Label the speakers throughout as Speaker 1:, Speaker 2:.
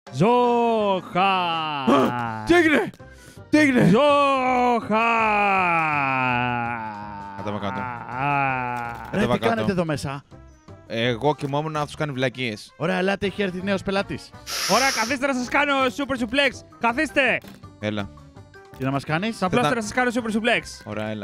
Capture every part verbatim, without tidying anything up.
Speaker 1: Ζόχαν!
Speaker 2: Τι έγινε! Τι έγινε!
Speaker 1: Ζόχαν!
Speaker 2: Κατέβα κάτω.
Speaker 3: Ρε, τι κάνετε εδώ μέσα?
Speaker 2: Εγώ κοιμόμουν να τους κάνει βλακίες.
Speaker 3: Ωραία, ελάτε, έχει έρθει νέος πελάτης.
Speaker 1: Ωραία, καθίστε να σας κάνω super suplex. Καθίστε!
Speaker 2: Έλα.
Speaker 3: Τι να μας κάνεις?
Speaker 1: Στα πλώστα να σας κάνω super suplex.
Speaker 2: Ωραία, έλα.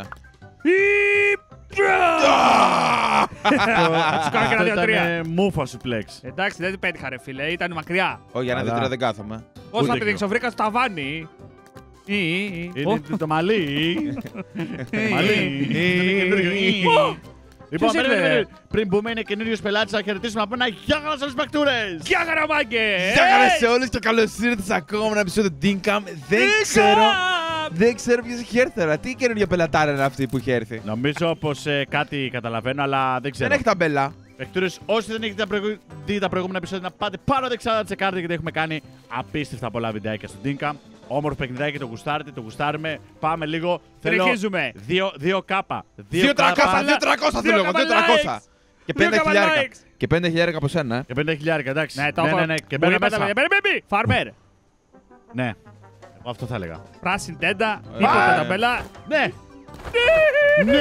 Speaker 1: Θα σου κάνω και ένα δύο τρία.
Speaker 3: Ήταν μούφα σου πλέξ.
Speaker 1: Εντάξει, δεν την πέτυχα ρε φίλε, ήταν μακριά.
Speaker 2: Όχι, για ένα
Speaker 3: Καλά.
Speaker 2: δύο τρία δεν κάθομαι.
Speaker 1: Πώς
Speaker 3: Ούτε
Speaker 1: θα
Speaker 3: κι
Speaker 1: πηδήξω, βρήκα στο ταβάνι. Ή, ή, ή.
Speaker 3: Είναι το μαλλί.
Speaker 1: Ή,
Speaker 3: Μαλλί.
Speaker 1: ή.
Speaker 3: Είναι καινούριο. Λοιπόν,
Speaker 1: Ποιος
Speaker 3: περίμενε,
Speaker 1: ήρθε?
Speaker 3: περίμενε. Πριν μπούμε, είναι καινούριος πελάτης, να χαιρετήσουμε από ένα γεια χαρά στους μπακτούρες.
Speaker 1: Γεια χαραμάγκες!
Speaker 2: Γεια χαρά σε όλους και καλώς ήρθατε σε ακόμα ένα επεισόδιο Dinkum. Δεν ξέρω. Δεν ξέρω ποιος έχει έρθει τώρα. Τι καινούργια πελατάρα είναι αυτή που έχει έρθει.
Speaker 3: Νομίζω πως ε, κάτι καταλαβαίνω, αλλά δεν ξέρω.
Speaker 2: Δεν έχει ταμπέλα.
Speaker 3: Μπακτούρες, όσοι δεν έχετε τα προηγου- δει τα προηγούμενα επεισόδια, να πάτε πάνω δεξιά να τσεκάρετε, γιατί έχουμε κάνει απίστευτα πολλά βιντεάκια στο Dinkum. Όμορφο παιχνιδάκι, το γουστάρετε, το γουστάρουμε. Πάμε λίγο.
Speaker 1: Συνεχίζουμε.
Speaker 3: δύο κάπα.
Speaker 2: δύο τριακόσια, δύο τριακόσια θέλω εγώ, δύο τριακόσια. Και
Speaker 1: Δύο
Speaker 2: πέντε χιλιάρικα.
Speaker 1: καβαλάκες.
Speaker 2: Και πέντε χιλιάρικα από σένα. ε.
Speaker 3: Και πέντε χιλιάρικα, εντάξει.
Speaker 1: Ναι, το
Speaker 3: ναι,
Speaker 1: έχω.
Speaker 3: ναι, ναι. Και
Speaker 1: Μου
Speaker 3: μπαίνω
Speaker 1: είπατε,
Speaker 3: μέσα.
Speaker 1: παιδιά, μπαίνει, μπαίνει. Φάρμερ.
Speaker 3: Ναι. Εγώ αυτό θα έλεγα.
Speaker 1: Πράσινη τέντα,
Speaker 2: Ε,
Speaker 1: τίποτα
Speaker 2: ε.
Speaker 1: ταμπέλα.
Speaker 3: Ναι. Ναι!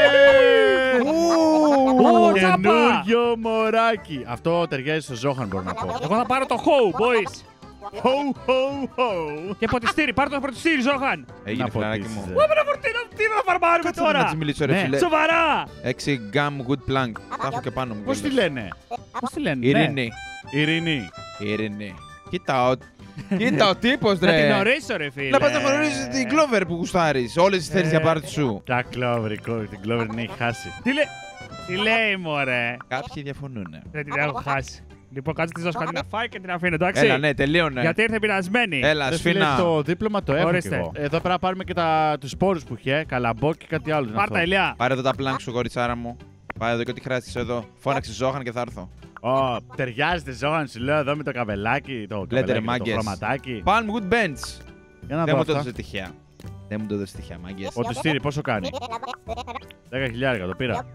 Speaker 1: Ω, τσάπα.
Speaker 3: Καινούριο μωράκι. Αυτό ταιριάζει στο Ζόχαν, μπορώ να πω.
Speaker 1: Εγώ θα πάρω το Ho, boys.
Speaker 3: Ho, ho, ho.
Speaker 1: Και ποτιστήρι, πάρ' το ποτιστήρι, Ζόχαν.
Speaker 2: Έγινε
Speaker 3: Να
Speaker 2: φιλαράκι
Speaker 3: ποτίσεις,
Speaker 2: μου.
Speaker 3: ρε.
Speaker 1: Ω, μπράβο, τι να- τι να φαρμάρουμε
Speaker 2: Κάτσε να
Speaker 1: τώρα.
Speaker 2: της μιλήσω ρε
Speaker 3: Ναι.
Speaker 2: φίλε.
Speaker 1: Σοβαρά.
Speaker 2: Έξι gum good plank. Τα έχω και πάνω μου.
Speaker 3: Πώς τη
Speaker 2: κιόλας.
Speaker 3: λένε?
Speaker 1: Πώς τη λένε, ναι.
Speaker 2: Ειρήνη.
Speaker 3: Ειρήνη.
Speaker 2: Ειρήνη. Κοίτα ο... Κοίτα ο τύπος
Speaker 1: Να την
Speaker 2: ρε.
Speaker 1: γνωρίσω, ρε φίλε.
Speaker 2: Να πας να γνωρίσεις την Clover που γουστάρεις. Όλες τις θέλεις για πάρτι σου.
Speaker 3: Τα Clover, την Clover την έχει χάσει.
Speaker 1: Τι λέει, τι λέει, μωρέ.
Speaker 2: Κάποιοι διαφωνούν.
Speaker 1: Δεν την έχω χάσει. Λοιπόν, κάτσε τη δώσω κάτι να φάει και την αφήνω, εντάξει.
Speaker 2: Έλα, ναι, τελείωνε.
Speaker 1: Γιατί ήρθε πεινασμένη.
Speaker 2: Έλα,
Speaker 3: Ρε φίλε,
Speaker 2: σφίνα.
Speaker 3: το δίπλωμα το έχω κι
Speaker 1: Ορίστε.
Speaker 3: εγώ. Εδώ πέρα πάρουμε και τα, τους σπόρους που είχε, καλαμπό και κάτι άλλο. είναι
Speaker 1: Πάρτα,
Speaker 3: αυτό.
Speaker 1: Ηλιά.
Speaker 2: Πάρε εδώ τα πλάνκ σου, κοριτσάρα μου. Πάρε εδώ και ό,τι χρειάζεσαι εδώ. Φώναξε Ζόχαν και θα έρθω.
Speaker 3: Ω, ταιριάζεται Ζόχαν, σου λέω εδώ με το καβελάκι, το,
Speaker 2: Λέτε, ρε,
Speaker 3: καβελάκι, το
Speaker 2: μάγκες.
Speaker 3: χρωματάκι.
Speaker 2: Palm Good Bench.
Speaker 3: Για να
Speaker 2: Δεν
Speaker 3: δω
Speaker 2: μου το
Speaker 3: αυτά.
Speaker 2: έδωσε τυχαία. Δεν μου το έδωσε τυχαία, μάγκες.
Speaker 3: Ο τιστήρι πόσο κάνει? δέκα χιλιάρικα το πήρα.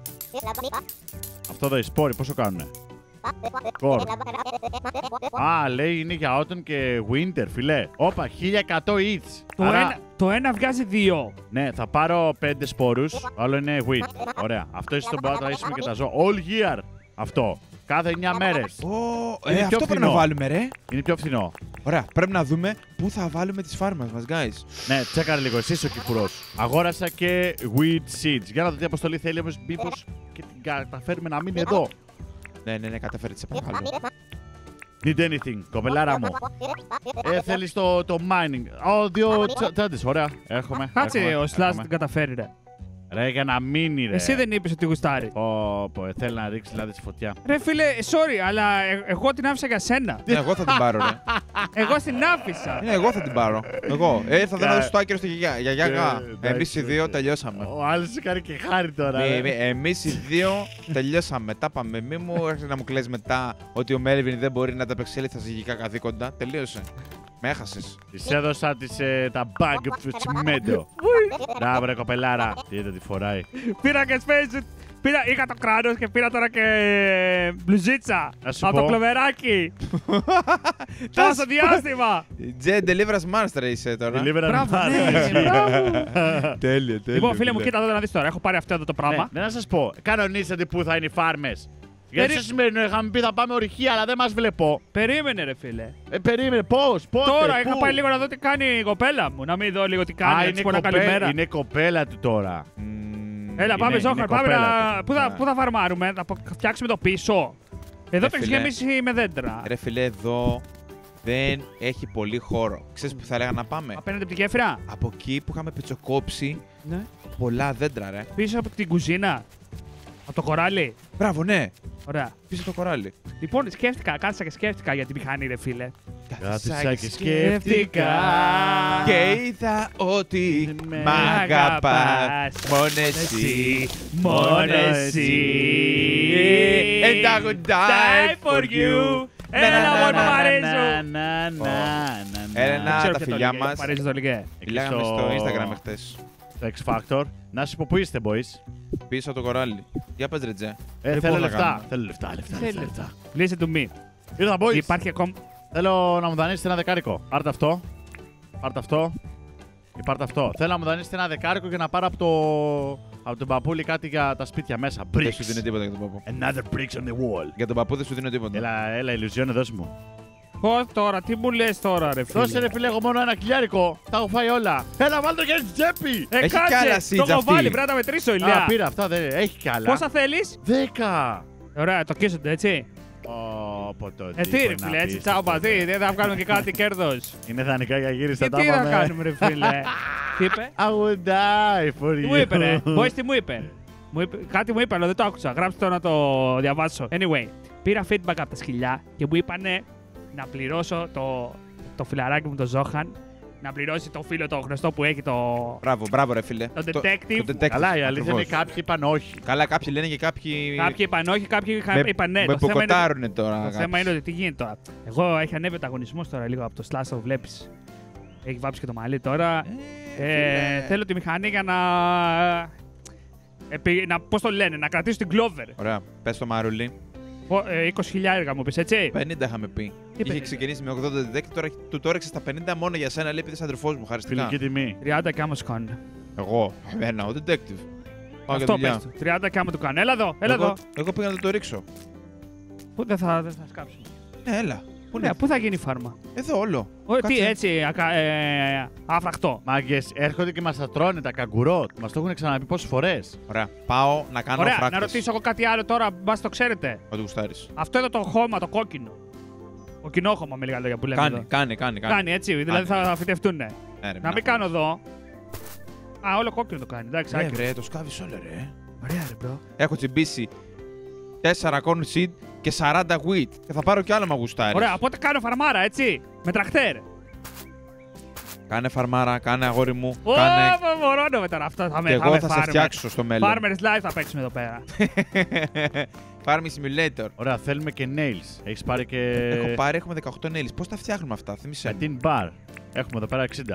Speaker 3: Αυτό εδώ οι σπόροι πόσο κάνουνε? Κορ. Α, λέει είναι για autumn και winter, φιλέ. Όπα, χίλια εκατό each.
Speaker 1: Το,
Speaker 3: Άρα,
Speaker 1: ένα, το ένα βγάζει δύο.
Speaker 3: ναι, θα πάρω πέντε σπόρους. Άλλο είναι wheat. Ωραία. Αυτό είσαι στον πατρίσουμε και τα ζώα. All year. Αυτό. Κάθε εννιά μέρες.
Speaker 2: Ω,
Speaker 3: Είναι
Speaker 2: ε,
Speaker 3: πιο
Speaker 2: αυτό πρέπει να
Speaker 3: φθηνό.
Speaker 2: βάλουμε, ρε.
Speaker 3: Είναι πιο φθηνό.
Speaker 2: Ωραία, πρέπει να δούμε πού θα βάλουμε τις φάρμας μας, guys.
Speaker 3: Ναι, τσέκαρε λίγο. Εσύ είσαι ο κυπουρός. Αγόρασα και wheat seeds. Για να δω τι αποστολή θέλει όμως μήπως και την καταφέρουμε να μείνει εδώ.
Speaker 2: Ναι, ναι, ναι, καταφέρετε, σε παρακαλώ.
Speaker 3: Need anything, κοπελάρα μου. Ε, θέλεις το, το mining. Ω, δύο τσα- τσάντες, ωραία. Έχουμε.
Speaker 1: Κάτσε
Speaker 3: έχουμε,
Speaker 1: ο Σλάζ
Speaker 3: έχουμε.
Speaker 1: την καταφέρει, ρε.
Speaker 3: Ρε, για να μείνει, ρε.
Speaker 1: Εσύ δεν είπες ότι γουστάρει.
Speaker 3: Πω, πω, ε, θέλει να ρίξει λάδι στη φωτιά.
Speaker 1: Ρε φίλε, sorry, αλλά ε- εγώ την άφησα για σένα.
Speaker 2: Ναι, εγώ θα την πάρω, ρε.
Speaker 1: Εγώ την άφησα.
Speaker 2: Ναι, εγώ θα την πάρω. Εγώ. Ε, θα δω στο άκυρο στη γιαγιά.
Speaker 3: Ε,
Speaker 2: Γιαγιά,
Speaker 3: εντάξει,
Speaker 2: εμείς οι δύο
Speaker 3: οκ.
Speaker 2: τελειώσαμε.
Speaker 3: Ο άλλος σου κάνει και χάρη τώρα.
Speaker 2: Μη-
Speaker 3: ρε.
Speaker 2: μη- Εμείς οι δύο τελειώσαμε. Τα πάμε. Μη μου έρχεσαι να μου κλαις μετά ότι ο Μέλβιν δεν μπορεί να ανταπεξέλθει στα ζυγικά καθήκοντα. Τελείωσε. Με έχασες.
Speaker 3: Της έδωσα τις, ε, τα bag τσιμέντο. Μπράβο, ρε κοπελάρα. Τι είδα, τη φοράει.
Speaker 1: Πήρα και space. Πήρα, είχα το κράνος και πήρα τώρα και μπλουζίτσα.
Speaker 3: Να σου
Speaker 1: Από το
Speaker 3: πω.
Speaker 1: κλωβεράκι. Τόσο διάστημα.
Speaker 2: Τζε, deliverance master είσαι τώρα.
Speaker 3: Deliver
Speaker 1: Μπράβο,
Speaker 3: and
Speaker 1: ναι,
Speaker 3: Deliver.
Speaker 2: Τέλειο, τέλειο.
Speaker 1: Λοιπόν, φίλε μου, κοίτα εδώ να δεις τώρα. Έχω πάρει αυτό εδώ το πράγμα.
Speaker 3: Ναι, να σας πω. Κανονίσατε πού θα είναι οι φάρμες. Γιατί
Speaker 1: Περί-
Speaker 3: στο σημερινό είχαμε πει θα πάμε ορυχεία, αλλά δεν μας βλέπω.
Speaker 1: Περίμενε, ρε φίλε.
Speaker 3: Ε, περίμενε, πώς, πότε,
Speaker 1: Τώρα
Speaker 3: πού?
Speaker 1: είχα πάει λίγο να δω τι κάνει η κοπέλα μου. Να μην δω λίγο τι κάνει.
Speaker 3: Α,
Speaker 1: να
Speaker 3: είναι,
Speaker 1: της πω ένα
Speaker 3: κοπέ...
Speaker 1: καλημέρα.
Speaker 3: είναι κοπέλα του τώρα.
Speaker 2: Μμμ,
Speaker 1: Έλα, πάμε,
Speaker 3: είναι
Speaker 1: Ζόχαρ, πάμε
Speaker 3: κοπέλα
Speaker 1: να. Πού θα,
Speaker 2: Ναι.
Speaker 1: πού θα φαρμάρουμε, θα πο- φτιάξουμε το πίσω. Εδώ το έχει
Speaker 2: φίλε.
Speaker 1: γεμίσει με δέντρα.
Speaker 2: Ρε φίλε, εδώ δεν έχει πολύ χώρο. Ξέρεις που θα έλεγα να πάμε.
Speaker 1: Απέναντι από την γέφυρα.
Speaker 2: Από εκεί που είχαμε πετσοκόψει
Speaker 1: Ναι.
Speaker 2: πολλά δέντρα, ρε.
Speaker 1: Πίσω από την κουζίνα. Από το κοράλι.
Speaker 2: Μπράβο, ναι.
Speaker 1: Ωραία.
Speaker 2: Πίσω το κοράλι.
Speaker 1: Λοιπόν, σκέφτηκα, κάθισα και σκέφτηκα για τη μηχανή, ρε φίλε.
Speaker 3: Κάθισα και σκέφτηκα.
Speaker 2: Και είδα ότι
Speaker 3: Με
Speaker 2: μ' αγαπάς μόνο εσύ, μόνο εσύ. And I would die for you.
Speaker 1: Ένα
Speaker 2: Να,
Speaker 1: να
Speaker 2: να,
Speaker 1: μόνο
Speaker 2: να,
Speaker 1: μ'
Speaker 2: να,
Speaker 1: αρέσουν.
Speaker 3: Να, να, να,
Speaker 2: Έλενα,
Speaker 3: να.
Speaker 1: Ξέρω
Speaker 2: τα
Speaker 1: ποιο το
Speaker 2: φιλιά
Speaker 1: λέγε,
Speaker 2: μας.
Speaker 1: Παρίζεις το λέγε.
Speaker 2: Μιλάγαμε στο Instagram χτες.
Speaker 3: Το X Factor. Να σου πω πού είστε, boys.
Speaker 2: Πίσω από το κοράλι. Για πες ρε Τζε.
Speaker 3: Ε,
Speaker 2: Ε,
Speaker 3: θέλω
Speaker 2: πώς θα
Speaker 3: λεφτά.
Speaker 2: κάνουμε.
Speaker 3: Θέλω λεφτά, λεφτά,
Speaker 1: Θέλει
Speaker 3: λεφτά. λεφτά.
Speaker 1: Listen to me.
Speaker 3: Ήρθα, boys.
Speaker 1: Υπάρχει ακόμα.
Speaker 3: Θέλω να μου δανείσετε ένα δεκάρικο. Πάρτε αυτό. Πάρτε αυτό. Και πάρτε αυτό. Θέλω να μου δανείσετε ένα δεκάρικο και να πάρω από το. Από τον παππούλη κάτι για τα σπίτια μέσα. Bricks.
Speaker 2: Δεν σου δίνει τίποτα για τον παππού.
Speaker 3: Another bricks on the wall.
Speaker 2: Για τον παππού δεν σου δίνει τίποτα.
Speaker 3: Έλα, έλα, ηλουζιόνε, δώσ' μου.
Speaker 1: Πώς τώρα, τι μου λες τώρα, ρε φίλε.
Speaker 3: Δώσε ρε φίλε, έχω μόνο ένα χιλιάρικο. Τα έχω φάει όλα. Έλα, βάλ' το και στην τσέπη.
Speaker 1: Ε,
Speaker 2: Έχει κι
Speaker 1: κάτσε,
Speaker 2: άλλα
Speaker 1: το
Speaker 2: seeds
Speaker 1: έχω
Speaker 2: αυτή.
Speaker 1: βάλει, πρέπει να τα μετρήσω, Ηλιά.
Speaker 3: Α, πήρα αυτά, δεν έχει κι άλλα.
Speaker 1: Πόσα θέλεις?
Speaker 3: Δέκα.
Speaker 1: Ωραία, το κίσονται, έτσι.
Speaker 3: Ω, το
Speaker 1: Ε, τι ρε φίλε, έτσι τσάμπα, τι, δεν θα βγάλουμε και κάτι κέρδος.
Speaker 3: Είναι δανεικά για γύριστα,
Speaker 1: Και
Speaker 3: τα
Speaker 1: τι θα
Speaker 3: πάμε.
Speaker 1: κάνουμε, ρε φίλε. Τι είπε?
Speaker 3: I would die for you.
Speaker 1: Τι μου είπε, ρε. Boys, τι μου είπε. Μου είπε. Κάτι μου είπε, αλλά δεν το άκουσα. Γράψτε το να το διαβάσω. Anyway, πήρα feedback από τα σκυλιά και μου είπανε να πληρώσω το, το φιλαράκι μου, το Ζόχαν, να πληρώσει το φίλο το γνωστό που έχει το.
Speaker 2: Μπράβο, μπράβο, ρε φίλε.
Speaker 1: Το detective.
Speaker 2: Το detective.
Speaker 3: Καλά, η αλήθεια είναι
Speaker 2: Ακριβώς.
Speaker 3: κάποιοι είπαν όχι.
Speaker 2: Καλά, κάποιοι λένε και κάποιοι.
Speaker 1: Κάποιοι είπαν όχι, κάποιοι είχαν-
Speaker 2: Με-
Speaker 1: είπαν ναι.
Speaker 2: Με
Speaker 1: Το θέμα είναι-
Speaker 2: υποκοτάρουνε τώρα.
Speaker 1: Το
Speaker 2: κάποιοι.
Speaker 1: θέμα είναι ότι τι γίνεται τώρα. Εγώ έχει ανέβει ο ανταγωνισμός τώρα λίγο από το Slash, το βλέπεις. Έχει βάψει και το μαλλί τώρα.
Speaker 2: Ε,
Speaker 1: Ε,
Speaker 2: φίλε.
Speaker 1: θέλω τη μηχανή για να. Επί, να πώς το λένε, να κρατήσω την Clover.
Speaker 2: Ωραία, πες το Μαρούλι.
Speaker 1: Πο- ε, είκοσι χιλιάδες μου πεις, έτσι.
Speaker 2: πενήντα είχαμε πει. Είχε
Speaker 1: πενήντα?
Speaker 2: ξεκινήσει με ογδόντα detective, τώρα του το έριξε στα πενήντα μόνο για σένα, λέει επειδή είσαι αδερφός μου. Χαριστικά.
Speaker 3: Φιλική τιμή.
Speaker 1: τριάντα και άμα σου κάνουν.
Speaker 2: Εγώ, εμένα, ο detective. Πάω για
Speaker 1: Αυτό
Speaker 2: δουλειά.
Speaker 1: πες του. τριάντα και άμα του κάνουν. Έλα εδώ, έλα
Speaker 2: Εγώ,
Speaker 1: εδώ.
Speaker 2: εγώ πήγα να το ρίξω.
Speaker 1: Πού δεν θα, δεν θα σκάψουμε.
Speaker 2: Ναι, έλα. Πού
Speaker 1: Ναι,
Speaker 2: είναι?
Speaker 1: πού θα γίνει η φάρμα.
Speaker 2: Εδώ όλο.
Speaker 1: Ω, τι
Speaker 2: Κάτσε.
Speaker 1: έτσι, ακα, ε, άφρακτο.
Speaker 3: Μάγκες, έρχονται και μας τα τρώνε τα καγκουρό. Μας το έχουν ξαναπεί πόσες φορές.
Speaker 2: Ωραία. Πάω να κάνω
Speaker 1: Ωραία,
Speaker 2: φράκτες.
Speaker 1: να ρωτήσω εγώ κάτι άλλο τώρα, μπας το ξέρετε.
Speaker 2: Ό,τι γουστάρεις.
Speaker 1: Αυτό εδώ το χώμα, το κόκκινο. Κοκκινόχωμα με λίγα λόγια που λέμε.
Speaker 2: Κάνει,
Speaker 1: εδώ.
Speaker 2: κάνει, κάνει, κάνει.
Speaker 1: Κάνει έτσι, δηλαδή θα φυτευτούν.
Speaker 2: Ναι, ρε,
Speaker 1: Να μην κάνω εδώ. Α, όλο κόκκινο το κάνει, εντάξει,
Speaker 2: Ρε,
Speaker 1: άκρη.
Speaker 2: βρε, το σκάβεις όλο, ρε.
Speaker 1: Ωραία, ρε, bro.
Speaker 2: Έχω τσιμπήσει τέσσερα corn seed και σαράντα wheat. Και θα πάρω κι άλλο μα γουστάρεις.
Speaker 1: Ωραία, οπότε κάνω φαρμάρα, έτσι. Με τρακτέρ.
Speaker 2: Κάνε φαρμάρα, κάνε αγόρι μου.
Speaker 1: Ω,
Speaker 2: Κάνε.
Speaker 1: μωρώνομαι τώρα αυτό. Θα με,
Speaker 2: Και
Speaker 1: θα
Speaker 2: εγώ
Speaker 1: με
Speaker 2: θα σε
Speaker 1: farmer.
Speaker 2: φτιάξω στο μέλλον.
Speaker 1: Farmers Life θα παίξουμε εδώ πέρα.
Speaker 2: Farming Simulator.
Speaker 3: Ωραία, θέλουμε και nails. Έχεις πάρει και.
Speaker 2: Έχω πάρει, έχουμε δεκαοκτώ nails. Πώς τα φτιάχνουμε αυτά, θύμισε.
Speaker 3: Με την bar. Έχουμε εδώ πέρα εξήντα.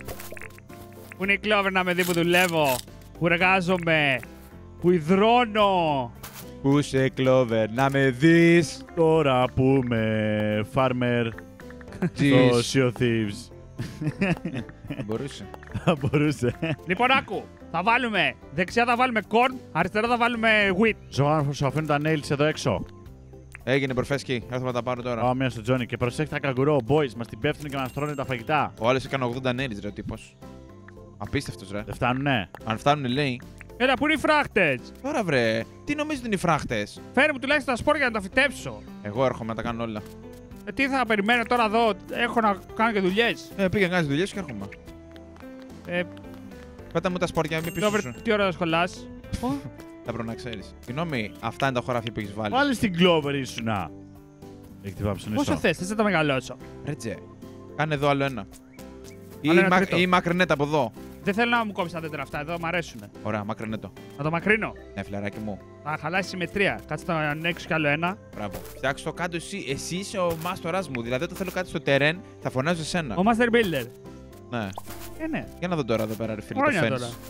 Speaker 1: Πού είναι η Clover να με δει που δουλεύω, που εργάζομαι, που υδρώνω.
Speaker 2: Πού σε Clover, να με δεις.
Speaker 3: Τώρα που είμαι farmer στο
Speaker 2: Τζις.
Speaker 3: Sea of Thieves.
Speaker 2: Μπορούσε.
Speaker 3: Θα μπορούσε.
Speaker 1: Λοιπόν, άκου. Θα βάλουμε δεξιά θα βάλουμε corn, αριστερά θα βάλουμε wheat.
Speaker 3: Ζωγάνο, σου αφήνω τα nails εδώ έξω.
Speaker 2: Έγινε προφέσκι, έρθω να τα πάρω τώρα.
Speaker 3: Πάω μία στο Τζόνι και προσέχτε τα καγκουρό, boys. Μας την πέφτουν και μας τρώνε τα φαγητά.
Speaker 2: Ο άλλος έκανε ογδόντα nails, ρε ο τύπος. Απίστευτος, ρε.
Speaker 3: Δεν φτάνουνε.
Speaker 2: Αν φτάνουν, λέει.
Speaker 1: Έλα, πού είναι οι φράχτες.
Speaker 2: Τώρα, βρε, τι νομίζεις ότι είναι οι φράχτες.
Speaker 1: Φέρε μου τουλάχιστον τα σπόρια για να τα φυτέψω.
Speaker 2: Εγώ έρχομαι να τα κάνω όλα.
Speaker 1: Ε, τι θα περιμένω τώρα εδώ, έχω να κάνω και δουλειές.
Speaker 2: Ε, πήγα να κάνεις δουλειές και έρχομαι.
Speaker 1: Ε,
Speaker 2: Πέτα μου τα σπόρια, μην πίσω
Speaker 1: Clover,
Speaker 2: σου.
Speaker 1: τι ώρα θα σχολάς.
Speaker 2: Θα πρέπει να ξέρεις. Συγγνώμη, αυτά είναι τα χωράφια που έχεις βάλει.
Speaker 3: Πάλι στην Clover ήσουνα. Έχει τη βάψει στον
Speaker 1: Πόσο
Speaker 3: ιστό.
Speaker 1: θες, θες να τα μεγαλώσω.
Speaker 2: Ρε τζε, κάνε εδώ άλλο ένα. Ή,
Speaker 1: Άλλο ένα
Speaker 2: μα...
Speaker 1: τρίτο.
Speaker 2: ή μακρινέτα από εδώ.
Speaker 1: Δεν θέλω να μου κόψεις τα δέντρα αυτά, εδώ μου αρέσουν.
Speaker 2: Ωραία, μακρινέτο.
Speaker 1: Να το μακρύνω.
Speaker 2: Ναι, φιλαράκι μου.
Speaker 1: Θα χαλάσει συμμετρία. Κάτσε να ανοίξω κι άλλο ένα.
Speaker 2: Μπράβο. Φτιάξω το κάτω εσύ. Εσύ είσαι ο μάστορας μου. Δηλαδή, όταν θέλω κάτι στο τερέν, θα φωνάζω εσένα.
Speaker 1: Ο Master Builder.
Speaker 2: Ναι.
Speaker 1: Ε, ναι.
Speaker 2: Για να δω τώρα εδώ πέρα, ρε φίλε.
Speaker 1: Χρόνια
Speaker 2: το
Speaker 1: τώρα.
Speaker 2: φαίνεις.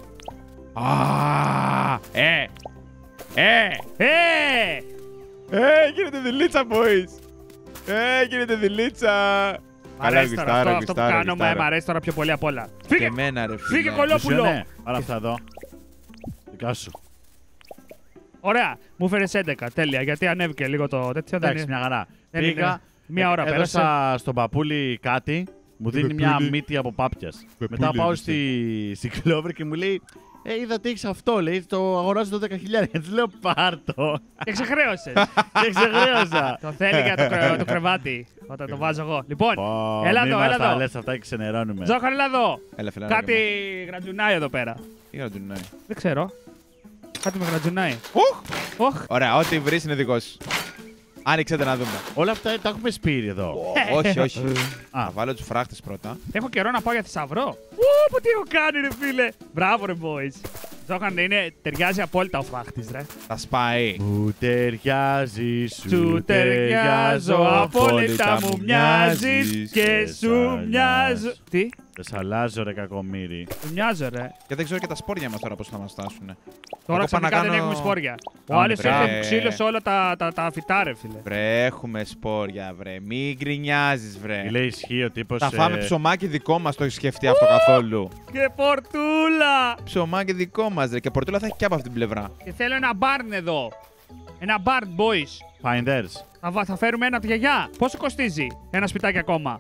Speaker 2: Α, ε, ε,
Speaker 1: Ε!
Speaker 2: ε, γίνεται δηλίτσα, boys. Ε, γίνεται δηλίτσα.
Speaker 1: Μ' αρέσει τώρα αυτό, αυτό που κάνω, μα- μ' αρέσει τώρα πιο πολύ απ' όλα.
Speaker 2: Και
Speaker 1: Φύγε!
Speaker 2: εμένα, ρε φίλε.
Speaker 1: Φύγε, κολόπουλο!
Speaker 3: Ναι, άρα αυτά εδώ. Δικά σου.
Speaker 1: Ωραία, μου φέρες έντεκα, τέλεια, γιατί ανέβηκε λίγο το τέτοιο. δεν
Speaker 3: Εντάξει,
Speaker 1: είναι-
Speaker 3: μια χαρά.
Speaker 1: δεν
Speaker 3: Πήγα,
Speaker 1: είναι. Μία ώρα πέρασε.
Speaker 3: έδωσα στον παππούλη κάτι, μου δίνει μια
Speaker 2: παππούλη.
Speaker 3: μύτη από πάπιας.
Speaker 2: Παππούλη
Speaker 3: Μετά πάω
Speaker 2: έδωσε.
Speaker 3: στη, στη Clover και μου λέει Ε, είδα ότι έχεις αυτό, λέει, το αγοράζω το δέκα χιλιάδες. Της λέω πάρτο.
Speaker 1: Και ξεχρέωσες.
Speaker 3: Και ξεχρέωσα.
Speaker 1: Το θέλει για το, κρε- το κρεβάτι, όταν το βάζω εγώ. Λοιπόν,
Speaker 3: Πω,
Speaker 1: έλα
Speaker 3: μη
Speaker 1: εδώ,
Speaker 3: μας
Speaker 1: έλα
Speaker 3: τα
Speaker 1: εδώ.
Speaker 3: λες αυτά και ξενερώνουμε.
Speaker 1: Ζόχαν, έλα εδώ.
Speaker 2: Έλα, φιλαράκι
Speaker 1: Κάτι
Speaker 2: μου.
Speaker 1: γρατζουνάει εδώ πέρα.
Speaker 2: Τι να του ναι.
Speaker 1: Δεν ξέρω. Κάτι με γρατζουνάει.
Speaker 2: Ουχ!
Speaker 1: Οχ,
Speaker 2: Ωραία, ό,τι βρεις είναι δικό σου. Άνοιξε τα να δούμε.
Speaker 3: Όλα αυτά τα έχουμε σπείρει εδώ.
Speaker 2: Όχι, όχι.
Speaker 3: Α,
Speaker 2: Θα βάλω τους φράχτες πρώτα.
Speaker 1: έχω καιρό να πάω για θησαυρό. Ου, που τι έχω κάνει, ρε φίλε. Μπράβο, ρε boys. Ζόχαν είναι, ταιριάζει απόλυτα ο φράχτης, ρε.
Speaker 2: Τα σπάει.
Speaker 3: Μου ταιριάζει,
Speaker 1: Σου
Speaker 3: σου
Speaker 1: ταιριάζω, απόλυτα μου μοιάζεις και σου μοιάζω. Τι?
Speaker 3: Δεν σ' αλλάζω, ρε κακομοίρη.
Speaker 1: Σου μοιάζω, ρε.
Speaker 2: Και δεν ξέρω και τα σπόρια μας τώρα πώς θα μας φτάσουν.
Speaker 1: Τώρα
Speaker 2: Εγώ
Speaker 1: ξαφνικά
Speaker 2: πάω να
Speaker 1: δεν
Speaker 2: κάνω-
Speaker 1: έχουμε σπόρια. Ο
Speaker 2: Άμε,
Speaker 1: άλλος
Speaker 2: βρε.
Speaker 1: έχει ξύλο σε όλα τα, τα, τα φυτά, ρε φίλε.
Speaker 2: Βρε, έχουμε σπόρια, βρε. Μην γκρινιάζεις, βρε.
Speaker 3: Λέει ισχύει ο τύπος.
Speaker 2: Θα
Speaker 3: ε,
Speaker 2: φάμε ψωμάκι δικό μας, το έχει σκεφτεί αυτό καθόλου.
Speaker 1: Και πορτούλα!
Speaker 2: Ψωμάκι δικό μας, ρε. Και πορτούλα θα έχει και από αυτή την πλευρά.
Speaker 1: Και θέλω ένα μπάρν εδώ. Ένα μπάρν, boys.
Speaker 3: Finders.
Speaker 1: Θα, βα- θα φέρουμε ένα από τη γιαγιά. Πόσο κοστίζει ένα σπιτάκι ακόμα?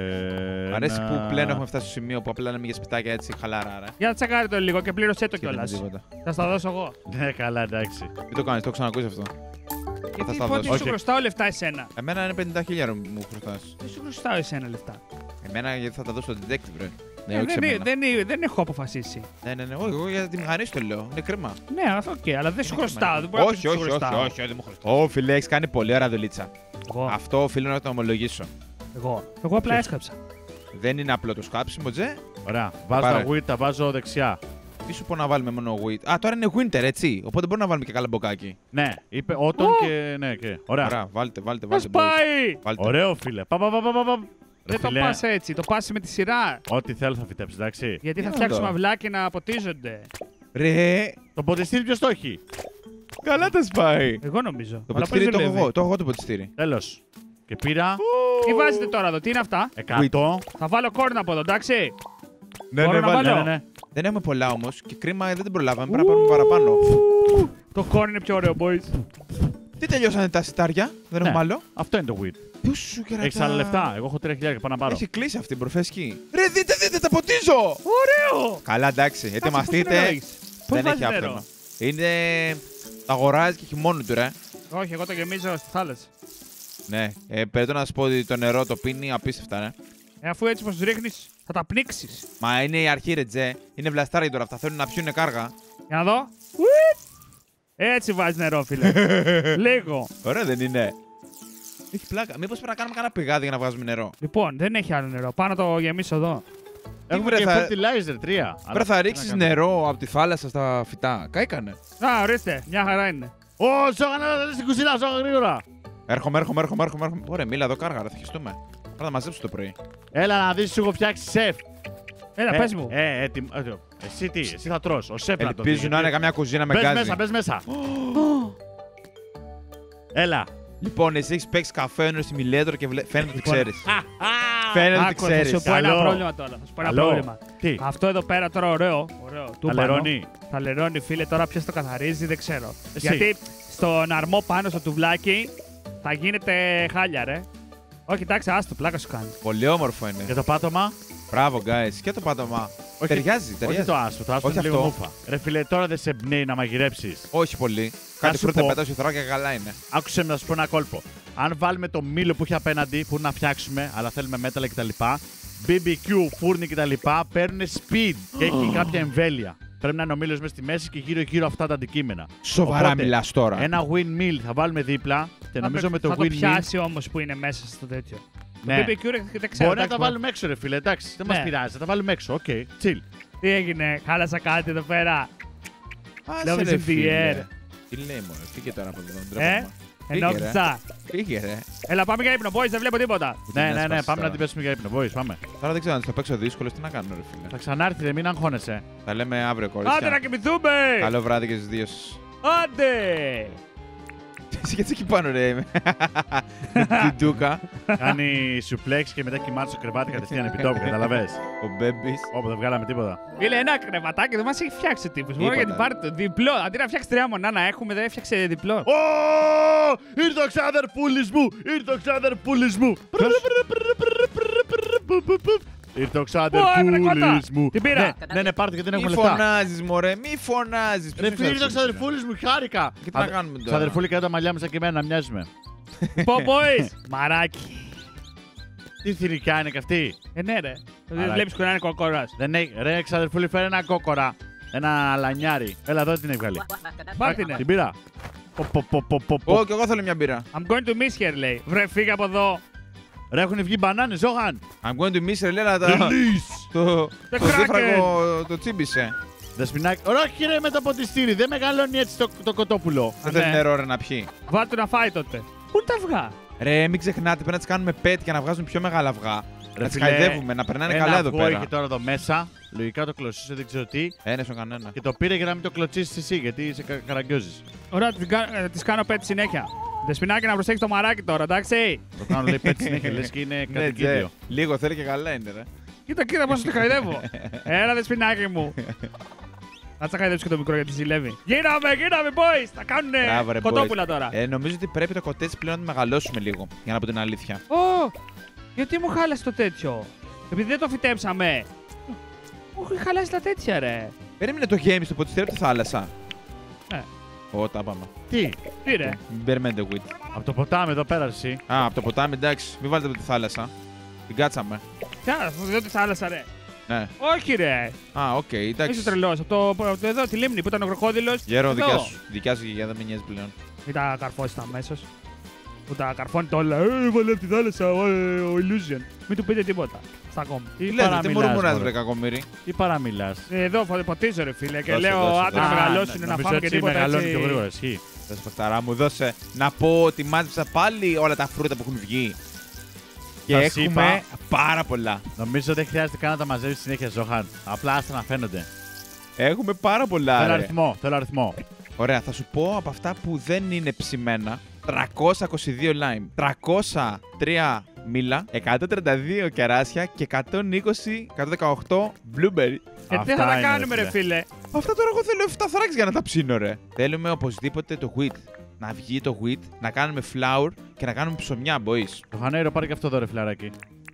Speaker 3: Ε,
Speaker 2: Μ' αρέσει
Speaker 3: ένα-
Speaker 2: που πλέον έχουμε φτάσει στο σημείο που απλά λέμε για σπιτάκια έτσι χαλαρά, ρε.
Speaker 1: Για τσακάρει το λίγο και πλήρωσέ το
Speaker 2: Και δεν είναι
Speaker 1: κιόλα.
Speaker 2: τίποτα.
Speaker 1: Θα στα δώσω εγώ.
Speaker 3: Ναι, καλά, εντάξει.
Speaker 2: Μην το κάνεις, το έχω ξανακούσει αυτό.
Speaker 1: Γιατί
Speaker 2: στα
Speaker 1: πω ότι
Speaker 2: δώσω.
Speaker 1: σου
Speaker 3: Όχι.
Speaker 1: χρωστάω λεφτά εσένα.
Speaker 2: Εμένα είναι πενήντα χιλιάδες μου χρωστάς.
Speaker 1: Δεν σου χρωστάω εσένα λεφτά.
Speaker 2: Εμένα γιατί θα τα δώσω στο detective, βρε. Ναι,
Speaker 1: Ε,
Speaker 2: όχι σε
Speaker 1: δεν,
Speaker 2: μένα.
Speaker 1: δεν, δεν, δεν έχω αποφασίσει.
Speaker 2: Ναι, ναι, ναι. Όχι, εγώ για τη μηχανή σου το λέω. Είναι κρίμα.
Speaker 1: Ναι, αυτό οκ, αλλά δεν σου χρωστάω. Δεν μπορώ να
Speaker 2: Όχι,
Speaker 1: σου
Speaker 2: όχι, όχι,
Speaker 1: χρωστάω.
Speaker 2: όχι, όχι, δεν μου χρωστάω. Ω, φίλε, έχει κάνει πολύ ωραία δουλίτσα.
Speaker 1: Εγώ,
Speaker 2: Αυτό οφείλω να το ομολογήσω.
Speaker 1: εγώ. Εγώ απλά έσκαψα.
Speaker 2: Δεν είναι απλό το σκάψιμο, Τζε.
Speaker 3: Ωραία. Βάζω
Speaker 2: Πάρε.
Speaker 3: τα wheat, τα βάζω δεξιά.
Speaker 2: Τι σου πω να βάλουμε μόνο wheat. Α, τώρα είναι winter, έτσι. Οπότε μπορούμε να βάλουμε και καλαμποκάκι.
Speaker 3: Ναι, είπε autumn και. Ναι, και. Ωραία.
Speaker 2: Ωραία, βάλτε, βάλτε,
Speaker 1: Πώς
Speaker 2: βάλτε. boys.
Speaker 1: πάει!
Speaker 2: Βάλτε.
Speaker 3: Ωραίο, φίλε. Πα, πα, πα, πα, πα, πα. Ρε,
Speaker 1: Δεν το
Speaker 3: φίλε,
Speaker 1: πας έτσι, το πας με τη σειρά.
Speaker 3: ό,τι θέλω θα φυτέψει, εντάξει.
Speaker 1: Γιατί θα
Speaker 2: Τι
Speaker 1: φτιάξουμε
Speaker 2: άλλο?
Speaker 1: αυλάκι να ποτίζονται.
Speaker 2: Ρε,
Speaker 3: Το ποτιστήρι ποιος το έχει.
Speaker 2: καλά τα σπάει.
Speaker 1: Εγώ νομίζω.
Speaker 2: Το
Speaker 1: Αλλά πώς
Speaker 2: ποτιστήρι το έχω
Speaker 1: δουλεύει?
Speaker 2: εγώ. Το έχω εγώ το ποτιστήρι.
Speaker 3: Τέλος. Και πήρα
Speaker 1: Τι βάζετε τώρα εδώ, τι είναι αυτά?
Speaker 3: εκατό.
Speaker 1: Θα βάλω κόρνα από εδώ, εντάξει.
Speaker 2: Ναι,
Speaker 1: Μπορώ να
Speaker 2: βάλτε.
Speaker 1: βάλω?
Speaker 3: Ναι, ναι.
Speaker 2: Δεν έχουμε πολλά όμω και κρίμα δεν την προλάβαμε. Πρέπει να πάρουμε παραπάνω.
Speaker 1: Το κόρn είναι πιο ωραίο, boys.
Speaker 2: Τι τελειώσανε τα σιτάρια, δεν
Speaker 3: Ναι.
Speaker 2: έχουμε άλλο.
Speaker 3: Αυτό είναι το wheat.
Speaker 2: Πού σου κερατά.
Speaker 3: Έχεις άλλα λεφτά. Εγώ έχω τρία χιλιάδες πάνω να πάρω.
Speaker 2: Έχει κλείσει αυτή η προφέσκη. Ρε, δείτε, δείτε, τα ποτίζω!
Speaker 1: Ωραίο!
Speaker 2: Καλά, εντάξει, ετοιμαστείτε.
Speaker 1: Πώς
Speaker 2: Δεν
Speaker 1: βάζεις
Speaker 2: έχει
Speaker 1: νερό?
Speaker 2: άφθονο. Είναι. Τα αγοράζει και έχει μόνο του, ρε.
Speaker 1: Όχι, εγώ το γεμίζω στη θάλασσα.
Speaker 2: Ναι, ε, πρέπει να σου πω ότι το νερό το πίνει απίστευτα, ναι.
Speaker 1: Ε, αφού έτσι πως τους ρίχνεις, θα τα πνίξεις.
Speaker 2: Μα είναι η αρχή, ρε Τζε. Είναι βλαστάρια τώρα αυτά. Θέλουν να πιούνε κάργα.
Speaker 1: Για να δω. Έτσι βάζει νερό, φίλε. Λίγο.
Speaker 2: Ωραία, δεν είναι. Έχει πλάκα. Μήπω πρέπει να κάνουμε κανένα πηγάδι για να βγάζουμε νερό.
Speaker 1: Λοιπόν, δεν έχει άλλο νερό. Πάω να το γεμίσω εδώ.
Speaker 3: Έχουμε
Speaker 2: βρε,
Speaker 3: και
Speaker 2: θα-
Speaker 3: fertilizer τρία.
Speaker 2: Πρέπει θα ρίξει νερό από τη θάλασσα στα φυτά. Κάηκανε.
Speaker 1: Α, ορίστε, μια χαρά είναι.
Speaker 3: Ω, ζώγα να στην κουζίνα, ζώγα γρήγορα.
Speaker 2: Έρχομαι, έρχομαι, έρχομαι, έρχομαι. έρχομαι. Ωραία, μίλα εδώ κάργα, θα χεστούμε. Πρέπει να μαζέψω το πρωί.
Speaker 3: Έλα να δεις, σου έχω φτιάξει σεφ.
Speaker 1: Έλα,
Speaker 3: Ε,
Speaker 1: πες μου.
Speaker 3: Ε, έτοιμο. ε, Εσύ τι, εσύ θα τρως. Ο σεφ να το δει.
Speaker 2: Ελπίζω να είναι καμιά κουζίνα με
Speaker 3: Μπες
Speaker 2: γκάζι.
Speaker 3: μέσα, μπες μέσα. Έλα.
Speaker 2: Λοιπόν, εσύ έχει παίξει καφέ στη Μιλέτρο και βλέ- φαίνεται ότι ξέρει.
Speaker 3: Α,
Speaker 2: Φαίνεται ότι
Speaker 1: Άκου, θα
Speaker 2: ξέρει.
Speaker 1: σου πω ένα
Speaker 3: Καλό.
Speaker 1: πρόβλημα τώρα. Θα σου πω ένα
Speaker 3: Καλό.
Speaker 1: πρόβλημα.
Speaker 3: Τι,
Speaker 1: Αυτό εδώ πέρα τώρα ωραίο. ωραίο. Του
Speaker 3: τα
Speaker 1: πάνω.
Speaker 3: λερώνει.
Speaker 1: Θα λερώνει, φίλε, τώρα ποιος το καθαρίζει, δεν ξέρω.
Speaker 3: Εσύ.
Speaker 1: Γιατί στον αρμό πάνω στο τουβλάκι θα γίνεται χάλια, ρε. Όχι, εντάξει, άστο, πλάκα σου κάνει.
Speaker 2: Πολύ όμορφο
Speaker 3: Και
Speaker 2: είναι.
Speaker 3: το πάτωμα.
Speaker 2: Μπράβο, guys. Και το πάτωμα.
Speaker 3: Όχι-
Speaker 2: Ταιριάζει,
Speaker 3: Όχι
Speaker 2: ταιριάζει.
Speaker 3: το άσπρο, το άσπρο
Speaker 2: Όχι
Speaker 3: είναι λίγο
Speaker 2: αυτό.
Speaker 3: μούφα. Ρε φίλε, τώρα δεν σε εμπνέει να μαγειρέψεις.
Speaker 2: Όχι πολύ. Κάτι
Speaker 3: σου
Speaker 2: φρούτα
Speaker 3: πω.
Speaker 2: πετάω στη θωράκια και καλά είναι.
Speaker 3: Άκουσε με να σου πω ένα κόλπο. Αν βάλουμε το μήλο που έχει απέναντι, που είναι να φτιάξουμε, αλλά θέλουμε μέταλλα κτλ. μπι μπι κιου, φούρνη κτλ. Παίρνουν speed και έχει κάποια εμβέλεια. Πρέπει να είναι ο μήλος μέσα στη μέση και γύρω-γύρω αυτά τα αντικείμενα.
Speaker 2: Σοβαρά
Speaker 3: Οπότε,
Speaker 2: μιλά τώρα.
Speaker 3: Ένα windmill θα βάλουμε δίπλα και νομίζω με το
Speaker 1: θα το
Speaker 3: windmill.
Speaker 1: πιάσει όμως που είναι μέσα στο τέτοιο.
Speaker 3: Ναι.
Speaker 1: Το μπι μπι κιου δεν ξέρω.
Speaker 3: Μπορεί να
Speaker 1: εντάξει,
Speaker 3: τα βάλουμε έξω, ρε φίλε. Εντάξει, δεν μας
Speaker 1: Ναι.
Speaker 3: πειράζει. Θα τα βάλουμε έξω. Οκ, chill.
Speaker 1: Τι έγινε, χάλασα κάτι εδώ πέρα.
Speaker 2: Άσε,
Speaker 1: Love
Speaker 2: ρε,
Speaker 1: is in the
Speaker 2: φίλε.
Speaker 1: air.
Speaker 2: Τι λέει μόνο, φύγε τώρα από εδώ.
Speaker 1: Ε, ενόχλησα.
Speaker 2: Φύγε, ρε.
Speaker 1: Έλα, πάμε για ύπνο, boys, δεν βλέπω τίποτα.
Speaker 3: Ναι, ναι, ναι,
Speaker 2: έσπασε
Speaker 3: πάμε
Speaker 2: τώρα.
Speaker 3: να την πέσουμε για ύπνο. Boys, πάμε.
Speaker 2: Τώρα δεν ξέρω αν το παίξω δύσκολο, τι να κάνω, ρε φίλε.
Speaker 3: Θα ξανάρθει, ρε, μην αγχώνεσαι.
Speaker 2: Τα λέμε αύριο,
Speaker 1: Άντε να
Speaker 2: κορίτσια.
Speaker 1: κοιμηθούμε!
Speaker 2: Καλό βράδυ και στις δύο σας.
Speaker 1: Άντε!
Speaker 2: Εσύ γιατί εκεί πάνω, ρε. Με την ντούκα,
Speaker 3: Κάνει σουπλέξ και μετά κοιμάται στο κρεβάτι κατευθείαν επί τόπου, καταλαβες.
Speaker 2: ο Μπέμπης.
Speaker 3: Όπου δεν βγάλαμε τίποτα.
Speaker 1: Φίλε, ένα κρεβατάκι δεν μας έχει φτιάξει ο τύπος. Μόνο
Speaker 2: Τίποτα.
Speaker 1: για την πάρτι του. Διπλό. Αντί να φτιάξει τρία μονά να έχουμε, δεν έφτιαξε διπλό.
Speaker 3: Ω! Ήρθε ο ξαδερφούλης μου! Ήρθε ο ξαδερφούλης μου! Ήρθε ο ξαδερφούλης μου!
Speaker 1: Την πήρα.
Speaker 3: Ναι, ναι, ναι, πάρτε γιατί δεν
Speaker 2: Μη
Speaker 3: έχουμε λεφτά.
Speaker 2: φωνάζεις, μωρέ, μη φωνάζεις.
Speaker 3: Ρε φίλε, ήρθε ο ξαδερφούλης μου, χάρηκα!
Speaker 2: Και τι να κάνουμε τώρα.
Speaker 3: Ξαδερφούλη, κάτω τα μαλλιά μου σαν και εμένα, να μοιάζουμε.
Speaker 1: Πω, boys! Μαράκι.
Speaker 3: Τι θηρικιά είναι και αυτή.
Speaker 1: Ε, ναι, ρε. Δεν
Speaker 3: Μαράκι.
Speaker 1: βλέπεις που είναι κοκοράς.
Speaker 3: Δεν έχει. Ρε, ξαδερφούλη, φέρε ένα κόκορα. Ένα λανιάρι. Έλα εδώ την έχει βγάλει.
Speaker 1: Πάρτινε.
Speaker 3: Την πήρα. Πο, πο, πο, πο, πο, πο.
Speaker 2: Ω, και εγώ θέλω μια μπύρα.
Speaker 1: I'm going to miss here, λέει. Βρε, φύγε από εδώ.
Speaker 3: Ρε, έχουν βγει μπανάνες, Ζώγαν.
Speaker 2: I'm going to miss, ρε, λέει, αλλά τα...
Speaker 3: Release.
Speaker 2: Το,
Speaker 1: The
Speaker 2: το
Speaker 1: Kraken.
Speaker 2: δίφραγο το τσίμπησε.
Speaker 3: Δεσποινάκι. Όχι, ρε, με το ποτιστήρι. Δεν μεγαλώνει έτσι το, το κοτόπουλο.
Speaker 2: Δεν
Speaker 1: ναι.
Speaker 2: θέλει νερό, ρε, να πιει.
Speaker 1: Βάλ' του να φάει τότε. Πού είναι τα αυγά?
Speaker 2: Ρε, μην ξεχνάτε, πρέπει να τι κάνουμε pet για να βγάζουν πιο μεγάλα αυγά.
Speaker 3: Ρε,
Speaker 2: να τι
Speaker 3: φίλε,
Speaker 2: χαϊδεύουμε, να περνάνε
Speaker 3: ένα
Speaker 2: καλά εδώ
Speaker 3: αυγό
Speaker 2: πέρα.
Speaker 3: είχε τώρα εδώ μέσα. Λογικά το κλωτσίσε, δεν ξέρω τι.
Speaker 2: Ένα στον κανένα.
Speaker 3: Και το πήρε για να μην το κλωτσίσει εσύ, γιατί σε κα, καραγκιόζη.
Speaker 1: Ωραία, τη κάνω pet συνέχεια. Δεσποινάκι να προσέξει το μαράκι τώρα, εντάξει.
Speaker 3: Το κάνω λέει pet συνέχεια, λες και είναι
Speaker 2: Ναι,
Speaker 3: κατοικίδιο.
Speaker 2: Τζε, λίγο θέλει και καλά είναι, ρε.
Speaker 1: Κοίτα, κοίτα πόσο τη χαϊδεύω. Έλα, Δεσποινάκι μου. Θα τσα χαϊδέψω και το μικρό γιατί ζηλεύει. Γίναμε, γίναμε, boys! Θα κάνουν
Speaker 2: Μπράβο, ρε,
Speaker 1: κοτόπουλα
Speaker 2: boys.
Speaker 1: τώρα.
Speaker 2: Ε, νομίζω ότι πρέπει το κοτέτσι πλέον να το μεγαλώσουμε λίγο, για να πω την αλήθεια.
Speaker 1: Ω, γιατί μου χάλασε το τέτοιο? Επειδή δεν το φυτέψαμε. Μου έχει χαλάσει τα τέτοια, ρε.
Speaker 2: Περίμενε το game στο ποτιστέρι από τη θάλασσα.
Speaker 1: Ναι.
Speaker 2: Ω, τα πάμε.
Speaker 3: Τι,
Speaker 1: Τι, ρε.
Speaker 2: Μην περιμένετε, Wit.
Speaker 3: από το ποτάμι εδώ πέρα εσύ.
Speaker 2: Α, από το ποτάμι, εντάξει, μην βάλετε από τη θάλασσα. Την κάτσαμε.
Speaker 1: Τι άλλο, αυτό δεν τη θάλασσα, ρε.
Speaker 2: Ναι.
Speaker 1: Όχι, ρε.
Speaker 2: Α, οκ, okay, εντάξει.
Speaker 1: Είσαι τρελό. Από το, από το εδώ, τη λίμνη που ήταν ο κροκόδιλο.
Speaker 2: Γέρο, δικιά σου. Δικιά σου γιαγιά δεν με νοιάζει πλέον.
Speaker 1: Μην τα καρφώσει τα αμέσω. Που τα καρφώνει το όλα. Ε, βάλε από τη θάλασσα, ε, ο Illusion. Μην του πείτε τίποτα. Στα κόμμα.
Speaker 3: Τι
Speaker 2: Τι λέτε, τι
Speaker 3: παραμιλάς,
Speaker 2: μουρμουράς,
Speaker 3: μωρέ.
Speaker 2: βρε κακομοίρη.
Speaker 3: Τι παραμιλάς.
Speaker 1: Εδώ φω- ποτίζω, ρε φίλε. Και
Speaker 2: Δώσε,
Speaker 1: λέω,
Speaker 2: δώσε,
Speaker 1: άντε να
Speaker 2: δώσε.
Speaker 1: μεγαλώσουν, να
Speaker 3: νομίζω
Speaker 1: φάμε και
Speaker 3: έτσι
Speaker 1: τίποτα
Speaker 3: μεγαλώνει
Speaker 1: έτσι.
Speaker 3: πιο γρήγορα, ισχύει.
Speaker 2: Δώσε, παιχταρά μου, δώσε. Να πω ότι μάζεψα πάλι όλα τα φρούτα που έχουν βγει. Και
Speaker 3: Θα
Speaker 2: έχουμε
Speaker 3: είπα.
Speaker 2: πάρα πολλά.
Speaker 3: Νομίζω δεν χρειάζεται καν να τα μαζεύεις συνέχεια, Ζόχαν. Απλά άστα να φαίνονται.
Speaker 2: Έχουμε πάρα πολλά.
Speaker 3: Θέλω
Speaker 2: ρε.
Speaker 3: αριθμό, θέλω αριθμό.
Speaker 2: Ωραία, θα σου πω από αυτά που δεν είναι ψημένα. τριακόσια είκοσι δύο lime, τριακόσια τρία μήλα, εκατόν τριάντα δύο κεράσια και εκατόν είκοσι, εκατόν δεκαοκτώ blueberry.
Speaker 1: Ε, τι
Speaker 3: Αυτά
Speaker 1: θα τα
Speaker 3: είναι,
Speaker 1: κάνουμε,
Speaker 3: ρε
Speaker 1: ρε φίλε.
Speaker 2: Αυτά τώρα εγώ θέλω επτά θράξεις για να τα ψήνω, ρε. Θέλουμε οπωσδήποτε το wheat. Να βγει το wheat, να κάνουμε flour και να κάνουμε ψωμιά, boys.
Speaker 3: Το Χανέιρο πάρε και αυτό εδώ, ρε φιλαράκι.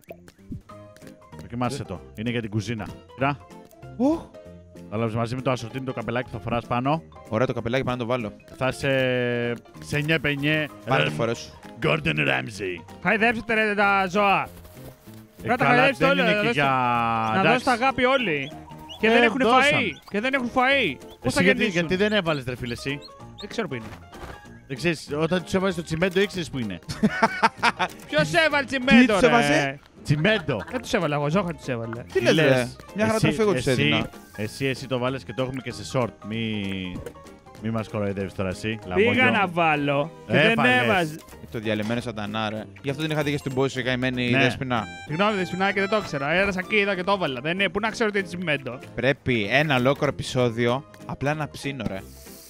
Speaker 3: Δοκιμάσαι το. Είναι για την κουζίνα. Κοίτα.
Speaker 2: Οχ.
Speaker 3: Θα λάβεις μαζί με το ασορτίνι το καπελάκι που θα φοράς πάνω.
Speaker 2: Ωραία το καπελάκι, πάνω να το βάλω.
Speaker 3: Θα είσαι σε νιέ πενιέ.
Speaker 2: Πάρε το φορέ σου.
Speaker 3: Gordon Ramsay.
Speaker 1: Χαϊδέψτε, ρε, τα ζώα.
Speaker 3: Ε,
Speaker 1: Κράτα,
Speaker 3: καλά,
Speaker 1: χαϊδέψτε
Speaker 3: δεν
Speaker 1: όλα,
Speaker 3: είναι
Speaker 1: να
Speaker 3: και
Speaker 1: δώσετε-
Speaker 3: για...
Speaker 1: Να
Speaker 3: εντάξει.
Speaker 1: δώσετε αγάπη όλοι. Και
Speaker 3: Ε,
Speaker 1: δεν έχουν
Speaker 3: δώσαν.
Speaker 1: φαΐ. Και δεν έχουν φαΐ. Πώς θα
Speaker 3: Εσύ γιατί,
Speaker 1: γεννήσουν.
Speaker 3: γιατί δεν έβαλες, ρε φίλε, εσύ.
Speaker 1: Δεν ξέρω που είναι.
Speaker 3: Δεν ξέρεις, όταν τους έβαλες το τσιμέντο ήξερες που είναι.
Speaker 1: Ποιος έβαλε τσιμέντο,
Speaker 2: τους
Speaker 1: ρε.
Speaker 2: έβαζε?
Speaker 3: Τσιμέντο.
Speaker 1: Δεν τους έβαλα εγώ, Ζόχα τους έβαλε.
Speaker 2: Τι λες, ρε. Μια χαρά
Speaker 3: Εσύ-
Speaker 2: τροφή τους
Speaker 3: εσύ-
Speaker 2: έδινα.
Speaker 3: Εσύ, εσύ το βάλες και το έχουμε και σε short. Μη, μη μας κοροϊδεύεις τώρα εσύ.
Speaker 1: Πήγα
Speaker 3: λαμόγιο.
Speaker 1: να βάλω και δεν
Speaker 3: Έβαλες.
Speaker 1: έβαζε.
Speaker 2: Το διαλυμένο σατανά, ρε. Γι' αυτό την είχατε και στην πόση καημένη
Speaker 3: Ναι.
Speaker 2: δέσποινα.
Speaker 1: Συγγνώμη, Δεσποινάκη, δεν το ήξερα. Έρασα εκεί, είδα και το έβαλα. Δεν είναι, πού να ξέρω τι είναι τσιμέντο.
Speaker 2: Πρέπει ένα ολόκληρο επεισόδιο απλά να ψήνω, ρε.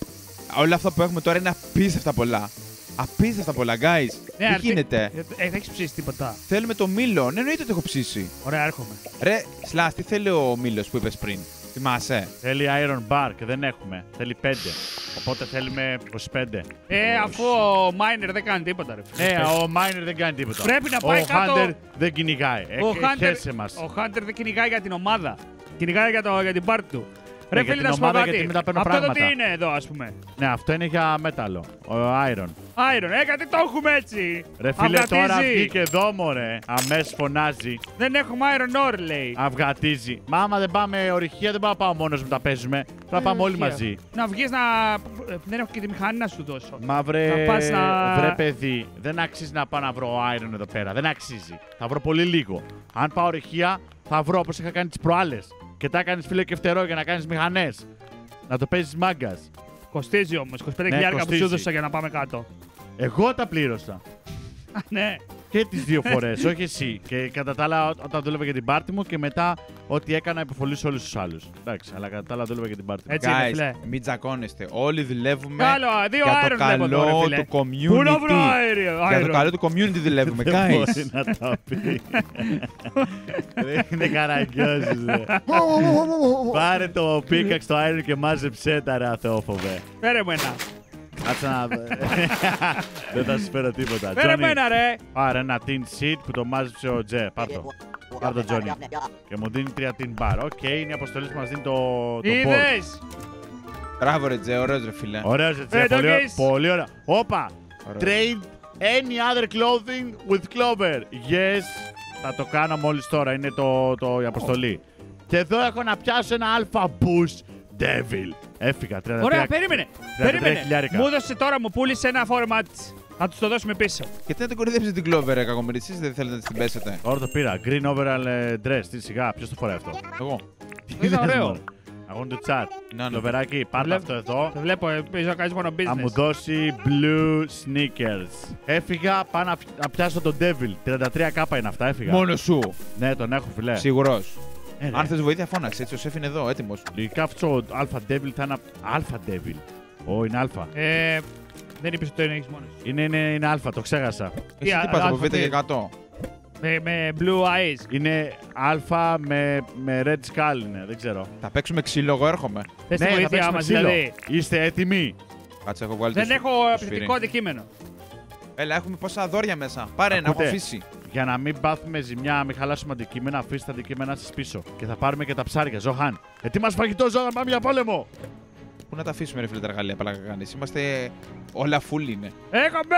Speaker 2: Όλα αυτά που έχουμε τώρα είναι απίστευτα πολλά. Απίστευτα πολλά, guys. Τι
Speaker 1: αρκεί-
Speaker 2: γίνεται.
Speaker 1: Ε, δεν έχει ψήσει τίποτα.
Speaker 2: Θέλουμε το μήλο. Ναι, εννοείται ότι έχω ψήσει.
Speaker 1: Ωραία, έρχομαι.
Speaker 2: Ρε, Σλάς, τι θέλει ο μήλος που είπες πριν. Θυμάσαι.
Speaker 3: Θέλει iron bar και δεν έχουμε. Θέλει πέντε. Οπότε θέλουμε είκοσι πέντε.
Speaker 1: Ε, αφού ο Miner δεν κάνει τίποτα, ρε. φίλε.
Speaker 3: Ναι, ο Miner δεν κάνει τίποτα.
Speaker 1: Πρέπει να πάει
Speaker 3: ο
Speaker 1: κάτω-
Speaker 3: Hunter δεν κυνηγάει.
Speaker 1: Ο
Speaker 3: Ε,
Speaker 1: Hunter,
Speaker 3: χέσε μας.
Speaker 1: ο Hunter δεν κυνηγάει για την ομάδα. Κυνηγάει για, το, για την πάρτι του. Ρε
Speaker 3: για
Speaker 1: φίλε,
Speaker 3: την
Speaker 1: να σου πω
Speaker 3: ομάδα,
Speaker 1: κάτι.
Speaker 3: γιατί μετά παίρνω
Speaker 1: Αυτό το
Speaker 3: πράγματα.
Speaker 1: τι είναι εδώ, ας πούμε.
Speaker 3: Ναι, αυτό είναι για μέταλλο. Ο iron.
Speaker 1: Iron, ε, γιατί το έχουμε έτσι.
Speaker 3: Ρε φίλε,
Speaker 1: Αυγατίζει.
Speaker 3: τώρα βγήκε εδώ, μωρέ. Αμέσως φωνάζει.
Speaker 1: Δεν έχουμε Iron Ore, λέει.
Speaker 3: Αυγατίζει. Μα άμα δεν πάμε ορυχεία, δεν πάω να πάω μόνος μου τα παίζουμε. Θα πάμε όλοι
Speaker 1: Ορυχεία.
Speaker 3: μαζί.
Speaker 1: Να βγεις να. Δεν έχω και τη μηχανή να σου δώσω.
Speaker 3: Μα βρε,
Speaker 1: Να πας να-
Speaker 3: βρε παιδί, δεν αξίζει να πάω να βρω iron εδώ πέρα. Δεν αξίζει. Θα βρω πολύ λίγο. Αν πάω ορυχεία, θα βρω όπως είχα κάνει τις προάλλες. Και τα έκανες φίλο και φτερό για να κάνεις μηχανές. Να το παίζεις μάγκας.
Speaker 1: Κοστίζει όμως. είκοσι πέντε
Speaker 3: Ναι,
Speaker 1: χιλιάρικα που σου
Speaker 3: κοστίζει.
Speaker 1: έδωσα για να πάμε κάτω.
Speaker 3: Εγώ τα πλήρωσα.
Speaker 1: Α, ναι.
Speaker 3: Και τις δύο φορές, όχι εσύ. Και κατά τα άλλα, όταν δούλευα για την πάρτι μου και μετά ό,τι έκανα υποφολήσω όλους τους άλλους. Εντάξει, αλλά κατά τα άλλα δούλευα για την πάρτι μου.
Speaker 1: Έτσι είναι,
Speaker 2: Guys,
Speaker 1: φίλε.
Speaker 2: μην τσακώνεστε. Όλοι δουλεύουμε
Speaker 1: Καλό, δύο
Speaker 2: για
Speaker 1: Iron
Speaker 2: το
Speaker 1: βλέπω τώρα,
Speaker 2: καλό
Speaker 1: φίλε.
Speaker 2: του
Speaker 1: Πού να βρω
Speaker 2: community.
Speaker 1: Iron.
Speaker 2: Για το
Speaker 1: Iron.
Speaker 2: καλό του community δουλεύουμε,
Speaker 3: Δεν
Speaker 2: guys.
Speaker 3: μπορεί να τα πει. Δεν είναι καραγκιόζης, ρε. Πάρε το πίκαξ στο iron και μάζεψέ τα, ρε αθεόφοβε.
Speaker 1: Φέρε μου ένα.
Speaker 3: Κάτσε να... Δεν θα σου φέρω τίποτα.
Speaker 1: Φέρε
Speaker 3: Johnny,
Speaker 1: μου ένα, ρε.
Speaker 3: πάρε ένα tin sheet που το μάζεψε ο Τζε. Πάρ' το. Πάρ' το, Johnny. Και μου δίνει τρία tin bar. Οκ, είναι η αποστολή που μας δίνει το, το board.
Speaker 1: Είδες.
Speaker 2: Μπράβο, ρε Τζε, ωραίος ρε φίλε.
Speaker 3: Ωραίος, Τζε.
Speaker 1: Ε, το
Speaker 3: Πολύ,
Speaker 1: έχεις.
Speaker 3: πολύ ωραία. Όπα.
Speaker 2: Ωραίος.
Speaker 3: Trade any other clothing with Clover. Yes. Θα το κάνω μόλις τώρα. Είναι το, το, η αποστολή. Και εδώ έχω να πιάσω ένα Alpha Boost Devil. Έφυγα. τριάντα τρία
Speaker 1: Ωραία, περίμενε.
Speaker 3: τρία
Speaker 1: Περίμενε.
Speaker 3: χιλιάρικα.
Speaker 1: Μου έδωσε τώρα, μου πούλησε ένα format. Θα του το δώσουμε πίσω.
Speaker 2: Γιατί να την κορυδέψετε την Clover, ρε κακομοίρη, εσείς δεν θέλετε να την πέσετε.
Speaker 3: Τώρα το πήρα. Green overall ε, dress. Τι σιγά. Ποιος το φοράει αυτό.
Speaker 2: Εγώ.
Speaker 1: Είναι ωραίο.
Speaker 3: Αγώνι του chat.
Speaker 2: Ναι, ναι.
Speaker 3: Λοβεράκι, πάρτε
Speaker 1: Βλέπω.
Speaker 3: αυτό εδώ.
Speaker 1: Σε βλέπω, πίσω να κάνεις μόνο
Speaker 3: Θα μου
Speaker 1: business.
Speaker 3: δώσει blue sneakers. Έφυγα, πάω να, να πιάσω τον Devil. τριάντα τρία κάπα είναι αυτά, έφυγα.
Speaker 2: Μόνο σου.
Speaker 3: Ναι, τον έχω, φιλέ.
Speaker 2: Σίγουρος.
Speaker 3: Ε, ρε.
Speaker 2: Αν θες βοήθεια, φώναξε. Έτσι, ο Σεφ είναι εδώ, έτοιμος.
Speaker 3: Λογικά αυτό ο Alpha Devil θα είναι. Alpha Devil. Ω, είναι Alpha.
Speaker 1: Ε, δεν είπες ότι το έχεις μόνος.
Speaker 3: Είναι, είναι, είναι Alpha, το ξέχασα.
Speaker 2: Εσύ
Speaker 1: α-
Speaker 2: τι πας από
Speaker 1: α-
Speaker 2: Β και
Speaker 1: τι?
Speaker 2: εκατό.
Speaker 1: Με, με blue eyes.
Speaker 3: Είναι Alpha με, με Red Skull είναι, δεν ξέρω.
Speaker 2: Θα παίξουμε ξύλο, εγώ έρχομαι.
Speaker 1: Θες τη
Speaker 3: Ναι, θα
Speaker 1: βοήθεια
Speaker 3: παίξουμε
Speaker 1: μας
Speaker 3: ξύλο.
Speaker 1: δηλαδή.
Speaker 3: Είστε έτοιμοι.
Speaker 2: Κάτσε, έχω βγάλει
Speaker 1: Δεν
Speaker 2: το
Speaker 1: έχω
Speaker 2: σφυρί.
Speaker 1: επιθετικό αντικείμενο.
Speaker 2: Έλα, έχουμε πόσα δόρια μέσα. Πάρε ένα, έχω
Speaker 3: Ακούτε?
Speaker 2: αφήσει.
Speaker 3: Για να μην πάθουμε ζημιά, μην χαλάσουμε αντικείμενα, αφήστε τα αντικείμενα σας πίσω. Και θα πάρουμε και τα ψάρια. Ζώχαν. Ετοίμας φαγητό, Ζώχαν, πάμε για πόλεμο.
Speaker 2: Πού να τα αφήσουμε, ρε φίλε, τα εργαλεία, παλάκα κάνεις. Είμαστε όλα full είναι.
Speaker 1: Έκαμε!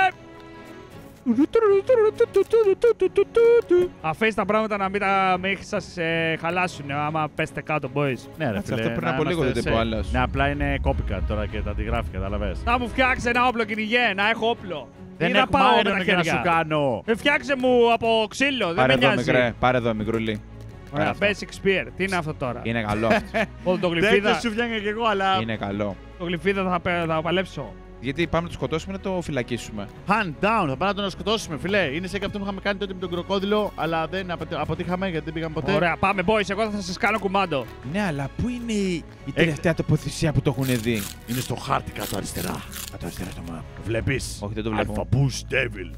Speaker 1: Αφήστε τα πράγματα να μην τα μην σας ε, χαλάσουν άμα πέστε κάτω, boys.
Speaker 3: Ναι, ρε
Speaker 2: Κάτσε,
Speaker 3: φίλε.
Speaker 2: αυτό πριν
Speaker 3: να
Speaker 2: από λίγο
Speaker 3: είμαστε
Speaker 2: δεν το είπε ο
Speaker 3: safe.
Speaker 2: άλλος.
Speaker 3: Ναι, απλά είναι copycat τώρα και τα αντιγράφει, κατάλαβες.
Speaker 1: Να μου φτιάξει ένα όπλο, κυνηγέ, να έχω όπλο.
Speaker 3: Δεν
Speaker 1: Ή να
Speaker 3: έχουμε
Speaker 1: πάω με τα
Speaker 3: iron για να σου
Speaker 1: χέρια.
Speaker 3: κάνω.
Speaker 1: Ε, φτιάξε μου από ξύλο, δεν
Speaker 2: Πάρε
Speaker 1: με
Speaker 2: εδώ,
Speaker 1: νοιάζει.
Speaker 2: μικρέ. Πάρε εδώ, μικρούλι.
Speaker 1: Ωραία,
Speaker 2: αυτό.
Speaker 1: basic spear. Τι είναι αυτό τώρα.
Speaker 2: Είναι καλό αυτό.
Speaker 1: Όλο το
Speaker 3: Δεν
Speaker 1: γλυφίδα,
Speaker 3: σου βγαίνει κι εγώ, αλλά.
Speaker 2: Είναι καλό.
Speaker 1: το γλυφίδα θα, πε- θα παλέψω.
Speaker 2: Γιατί πάμε να το σκοτώσουμε ή να το φυλακίσουμε.
Speaker 3: Hand down, θα πάμε να τον σκοτώσουμε, φιλέ. Είναι σαν και αυτό που είχαμε κάνει τότε με τον κροκόδιλο, αλλά δεν αποτε- αποτύχαμε γιατί δεν πήγαμε ποτέ.
Speaker 1: Ωραία, πάμε boys, εγώ θα σας κάνω κουμάντο.
Speaker 2: Ναι, αλλά πού είναι η η τελευταία τοποθεσία που το έχουν δει.
Speaker 3: Είναι στο χάρτη κάτω αριστερά.
Speaker 2: Κάτω αριστερά στο map.
Speaker 3: Το βλέπεις.
Speaker 2: Όχι, δεν το βλέπω.
Speaker 3: Alpha Boost Devil.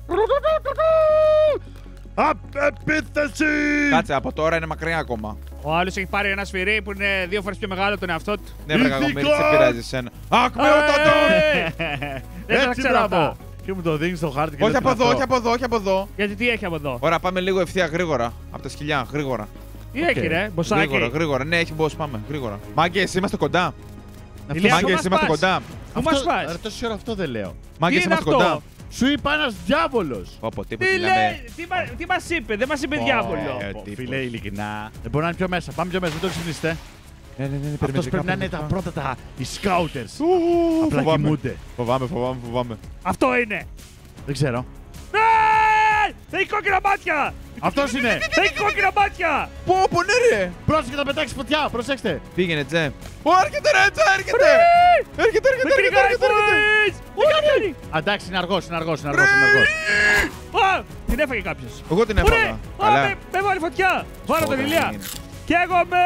Speaker 3: Απ-επίθεση!
Speaker 2: Κάτσε, από τώρα είναι μακριά ακόμα.
Speaker 1: Ο άλλος έχει πάρει ένα σφυρί που είναι δύο φορές πιο μεγάλο από τον εαυτό του.
Speaker 2: Ναι, βρε κακομοίρη,
Speaker 3: Ηθικός!
Speaker 2: σε πειράζει εσένα. Ακμεότατον!
Speaker 1: Ε, Δεν τα
Speaker 3: Έτσι,
Speaker 1: ξέρω αυτά.
Speaker 3: μπράβο. Και μου το δίνεις στο χάρτη και
Speaker 2: Όχι
Speaker 3: λες
Speaker 2: από εδώ,
Speaker 3: αυτό.
Speaker 2: όχι από εδώ, όχι από εδώ.
Speaker 1: Γιατί τι έχει από εδώ.
Speaker 2: Ωραία, πάμε λίγο ευθεία γρήγορα. Από τα σκυλιά, γρήγορα.
Speaker 1: Τι έχει ρε, μποσάκι.
Speaker 2: Γρήγορα, γρήγορα. Ναι, έχει boss, πάμε. Γρήγορα. Μάγκες, είμαστε κοντά.
Speaker 1: Ηλία, πού
Speaker 2: Μάγκες,
Speaker 1: μας
Speaker 2: είμαστε
Speaker 1: πας?
Speaker 2: κοντά.
Speaker 1: Πού μας
Speaker 3: Αυτό-
Speaker 1: πας?
Speaker 3: ρε, τόση ώρα αυτό δεν λέω.
Speaker 2: Μάγκες,
Speaker 1: είναι
Speaker 2: είμαστε
Speaker 1: αυτό?
Speaker 2: κοντά.
Speaker 3: Σου είπα ένας διάβολος.
Speaker 2: Όπω τίποτα
Speaker 1: Τι
Speaker 2: μιλάμε.
Speaker 1: λέει, τι, μα- τι μας είπε, δεν μας είπε διάβολο.
Speaker 2: Ε,
Speaker 3: Πω,
Speaker 2: τύπος.
Speaker 3: Φίλε, ειλικρινά. Δεν μπορεί να είναι πιο μέσα. Πάμε πιο μέσα, μην το ξυπνήσετε.
Speaker 2: Ναι, ναι, ναι, ναι,
Speaker 3: Αυτός
Speaker 2: περιμένετε,
Speaker 3: πρέπει να είναι
Speaker 2: κάπου
Speaker 3: τα
Speaker 2: εδώ.
Speaker 3: πρώτα, τα, οι scouters.
Speaker 2: Ου,
Speaker 3: Απλά
Speaker 2: φοβάμαι.
Speaker 3: κοιμούνται.
Speaker 2: Φοβάμαι, φοβάμαι, φοβάμαι.
Speaker 1: Αυτό είναι.
Speaker 3: Δεν ξέρω.
Speaker 1: Ε, Έχει κόκκινα μάτια.
Speaker 3: Αυτός είναι.
Speaker 1: Έχει κόκκινα μάτια.
Speaker 2: Πω, πω, ναι, ρε.
Speaker 3: Πρόσεχε να πετάξει φωτιά, προσέξτε.
Speaker 2: Πήγαινε, Τζε. Ω, έρχεται, ρε, Τζε, έρχεται. Έρχεται, έρχεται,
Speaker 1: Με
Speaker 2: έρχεται,
Speaker 1: κυνηγάει,
Speaker 2: έρχεται, έρχεται.
Speaker 1: boys. Τι κάνει.
Speaker 3: Α, εντάξει, είναι αργός, είναι αργός, είναι αργός. Είναι αργός.
Speaker 1: Α, την έφαγε κάποιος.
Speaker 2: Εγώ την
Speaker 1: Ωραία.
Speaker 2: έφαγα.
Speaker 1: Α, με- με βάλει φωτιά. Βάλω τον
Speaker 2: Ωραία,
Speaker 1: Ηλία.
Speaker 2: είναι.
Speaker 1: Καίγομαι.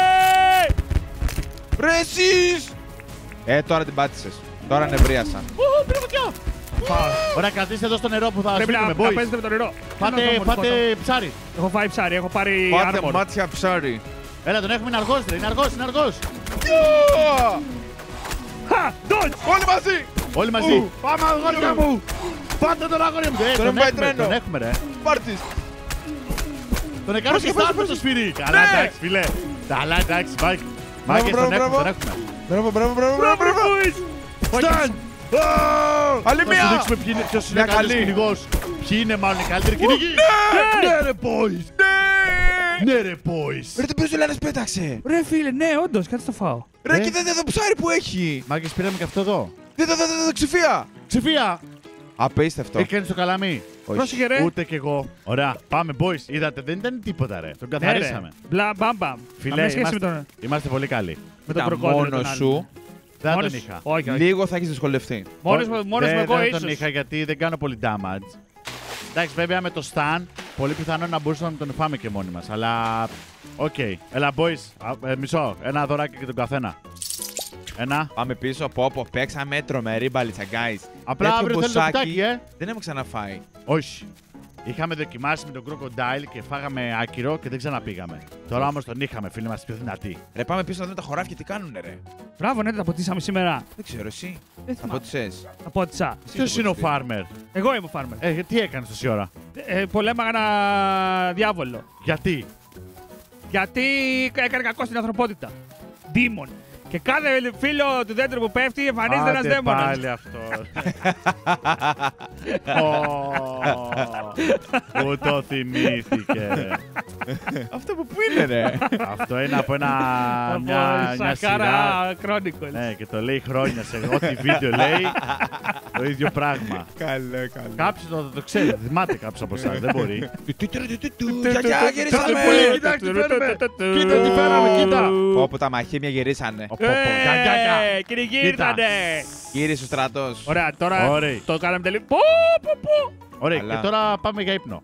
Speaker 2: Ρε, εσείς. Ε, τώρα την πάτησες. Τώρα νευρίασα.
Speaker 1: Ου, πήρε φωτιά.
Speaker 3: Ωραία, κρατήστε εδώ στο νερό που θα
Speaker 1: Πρέπει να
Speaker 3: σφίγγουμε,
Speaker 1: να
Speaker 3: boys.
Speaker 1: παίζετε με το νερό.
Speaker 3: Πάτε,
Speaker 1: Θέλω να το
Speaker 3: πάτε
Speaker 1: μορφώσω.
Speaker 3: ψάρι.
Speaker 1: Έχω φάει ψάρι, έχω πάρει
Speaker 2: Πάτε
Speaker 1: armor.
Speaker 2: μάτια ψάρι.
Speaker 3: Έλα, τον έχουμε, είναι αργός, ρε, είναι αργός, είναι αργός.
Speaker 1: Χα, dodge.
Speaker 2: Όλοι μαζί.
Speaker 3: Όλοι μαζί.
Speaker 2: Ου.
Speaker 3: Πάμε, αγόρια μου. Πάτε τον αγόρια μου. Ε,
Speaker 2: Τον
Speaker 3: Τον
Speaker 2: πάει
Speaker 3: έχουμε,
Speaker 2: τρένο.
Speaker 3: τον έχουμε, ρε.
Speaker 2: Πάρτις.
Speaker 3: Τον έκανα και
Speaker 2: Πρόσεχε,
Speaker 3: στάρ με
Speaker 2: πρόσεχε.
Speaker 3: το σφυρί. Καλά,
Speaker 2: Ναι.
Speaker 3: εντάξει, φίλε. Καλά, εντάξει, Μάικ. Μάγκες,
Speaker 2: μπράβο,
Speaker 3: τον έχουμε,
Speaker 2: μπράβο.
Speaker 3: τον έχουμε.
Speaker 2: Μπράβο, μπράβο, μπράβο,
Speaker 1: Μπράβο,
Speaker 2: μπράβο.
Speaker 1: boys.
Speaker 3: Σταν!
Speaker 2: Άλλη
Speaker 3: Θα σου
Speaker 2: μία.
Speaker 3: δείξουμε ποιοι είναι, ποιος είναι
Speaker 2: Μια
Speaker 3: ο καλύτερος
Speaker 2: καλή.
Speaker 3: κυνηγός. Ποιοι είναι μάλλον οι καλύτεροι κυνηγοί.
Speaker 1: Ναι.
Speaker 3: Ναι, ρε, boys.
Speaker 2: Ναι.
Speaker 3: Ναι, ρε, boys.
Speaker 2: Ρε, τον πεζουλάνες πέταξε.
Speaker 1: Ρε φίλε, ναι, όντως, κάτσε το φάω.
Speaker 2: Ρε,
Speaker 3: Ε.
Speaker 2: κοίτα εδώ το ψάρι που έχει.
Speaker 3: Μάγκες, πήραμε και αυτό εδώ.
Speaker 2: Δείτε εδώ, δείτε εδώ, ξηφία.
Speaker 3: Ψηφία.
Speaker 2: Απίστευτο.
Speaker 3: Έκανες το καλάμι.
Speaker 2: Όχι.
Speaker 1: Πρόσεχε ρε.
Speaker 3: Ούτε κι εγώ. Ωραία, πάμε, boys. Είδατε, δεν ήταν τίποτα, ρε. Τον
Speaker 1: Ναι, ρε.
Speaker 3: καθαρίσαμε.
Speaker 1: Μπλα, μπαμ, μπαμ.
Speaker 3: Φιλέ,
Speaker 1: Καμία σχέση με
Speaker 3: είμαστε,
Speaker 1: τον,
Speaker 3: είμαστε πολύ καλοί.
Speaker 1: με τον
Speaker 2: Κοίτα,
Speaker 1: κροκόδιλο.
Speaker 2: μόνο
Speaker 1: τον
Speaker 2: σου.
Speaker 1: άλλον.
Speaker 3: Δεν
Speaker 1: Μόνος-
Speaker 3: τον είχα.
Speaker 1: Όχι, όχι.
Speaker 2: Λίγο θα έχεις δυσκολευτεί.
Speaker 1: Μόνος μου μόνος μου
Speaker 3: δεν,
Speaker 1: εγώ
Speaker 3: δεν
Speaker 1: ίσως.
Speaker 3: τον είχα γιατί δεν κάνω πολύ damage. Εντάξει, βέβαια με το stun, πολύ πιθανό να μπορούσαμε να τον φάμε και μόνοι μας. Αλλά, οκ. Έλα, boys, α, ε, μισό. Ένα δωράκι και τον καθένα. Ένα.
Speaker 2: Πάμε πίσω, πω, πω, παίξαμε τρομερή μπαλίτσα, guys.
Speaker 3: Απλά
Speaker 2: Τέτοιο
Speaker 3: αύριο θέλω το
Speaker 2: μποσάκι
Speaker 3: κουτάκι, ε.
Speaker 2: Δεν έχουμε ξαναφάει.
Speaker 3: Όχι. Είχαμε δοκιμάσει με τον Crocodile και φάγαμε άκυρο και δεν ξαναπήγαμε. Τώρα όμως τον είχαμε, φίλοι μας, πιο δυνατοί.
Speaker 2: Ρε, πάμε πίσω να δούμε τα χωράφια τι κάνουνε, ρε.
Speaker 1: Μπράβο, ναι, τα ποτίσαμε σήμερα.
Speaker 2: Δεν ξέρω, εσύ.
Speaker 1: Δεν θυμάμαι.
Speaker 2: Απότισες.
Speaker 1: Τα πότισα.
Speaker 2: Εσύ
Speaker 3: Ποιος
Speaker 2: το
Speaker 3: είναι ο
Speaker 2: ποτιστή.
Speaker 3: farmer?
Speaker 1: Εγώ είμαι ο farmer.
Speaker 3: Ε, τι έκανες τόση ώρα?
Speaker 1: Ε, πολέμαγα ένα διάβολο.
Speaker 3: Γιατί?
Speaker 1: Γιατί έκανε κακό στην ανθρωπότητα. Demon. Και κάθε φίλο του δέντρου που πέφτει εμφανίζεται ένας
Speaker 3: Άντε
Speaker 1: δαίμονας.
Speaker 3: πάλι αυτό. Ω, Που το θυμήθηκε.
Speaker 2: Αυτό από πού είναι, ρε?
Speaker 3: Αυτό είναι από ένα.
Speaker 1: Από
Speaker 3: μια, μια
Speaker 1: Σαχάρα
Speaker 3: σειρά.
Speaker 1: Chronicles.
Speaker 3: Ναι, και το λέει χρόνια σε ό,τι βίντεο λέει. Το ίδιο πράγμα.
Speaker 2: Καλό, καλό.
Speaker 3: Κάποιο το, το ξέρει, θυμάται κάποιο από εσά, δεν μπορεί.
Speaker 2: Γιαγιά, γυρίσαμε!
Speaker 3: Κοιτάξτε, φέραμε. Κοίτα τι φέραμε, κοίτα.
Speaker 2: Όπου τα μαχήμια γυρίσανε.
Speaker 3: Πω, πω, γεια, γεια, γεια.
Speaker 1: Ε, κυνηγοί
Speaker 3: Κοίτα.
Speaker 1: ήρθανε.
Speaker 2: Γύρισε ο στρατός.
Speaker 1: Ωραία, τώρα
Speaker 3: Ωραία.
Speaker 1: το κάναμε τελείω. Πω, πω, πω.
Speaker 3: Ωραία,
Speaker 2: Καλά.
Speaker 3: και τώρα πάμε για ύπνο.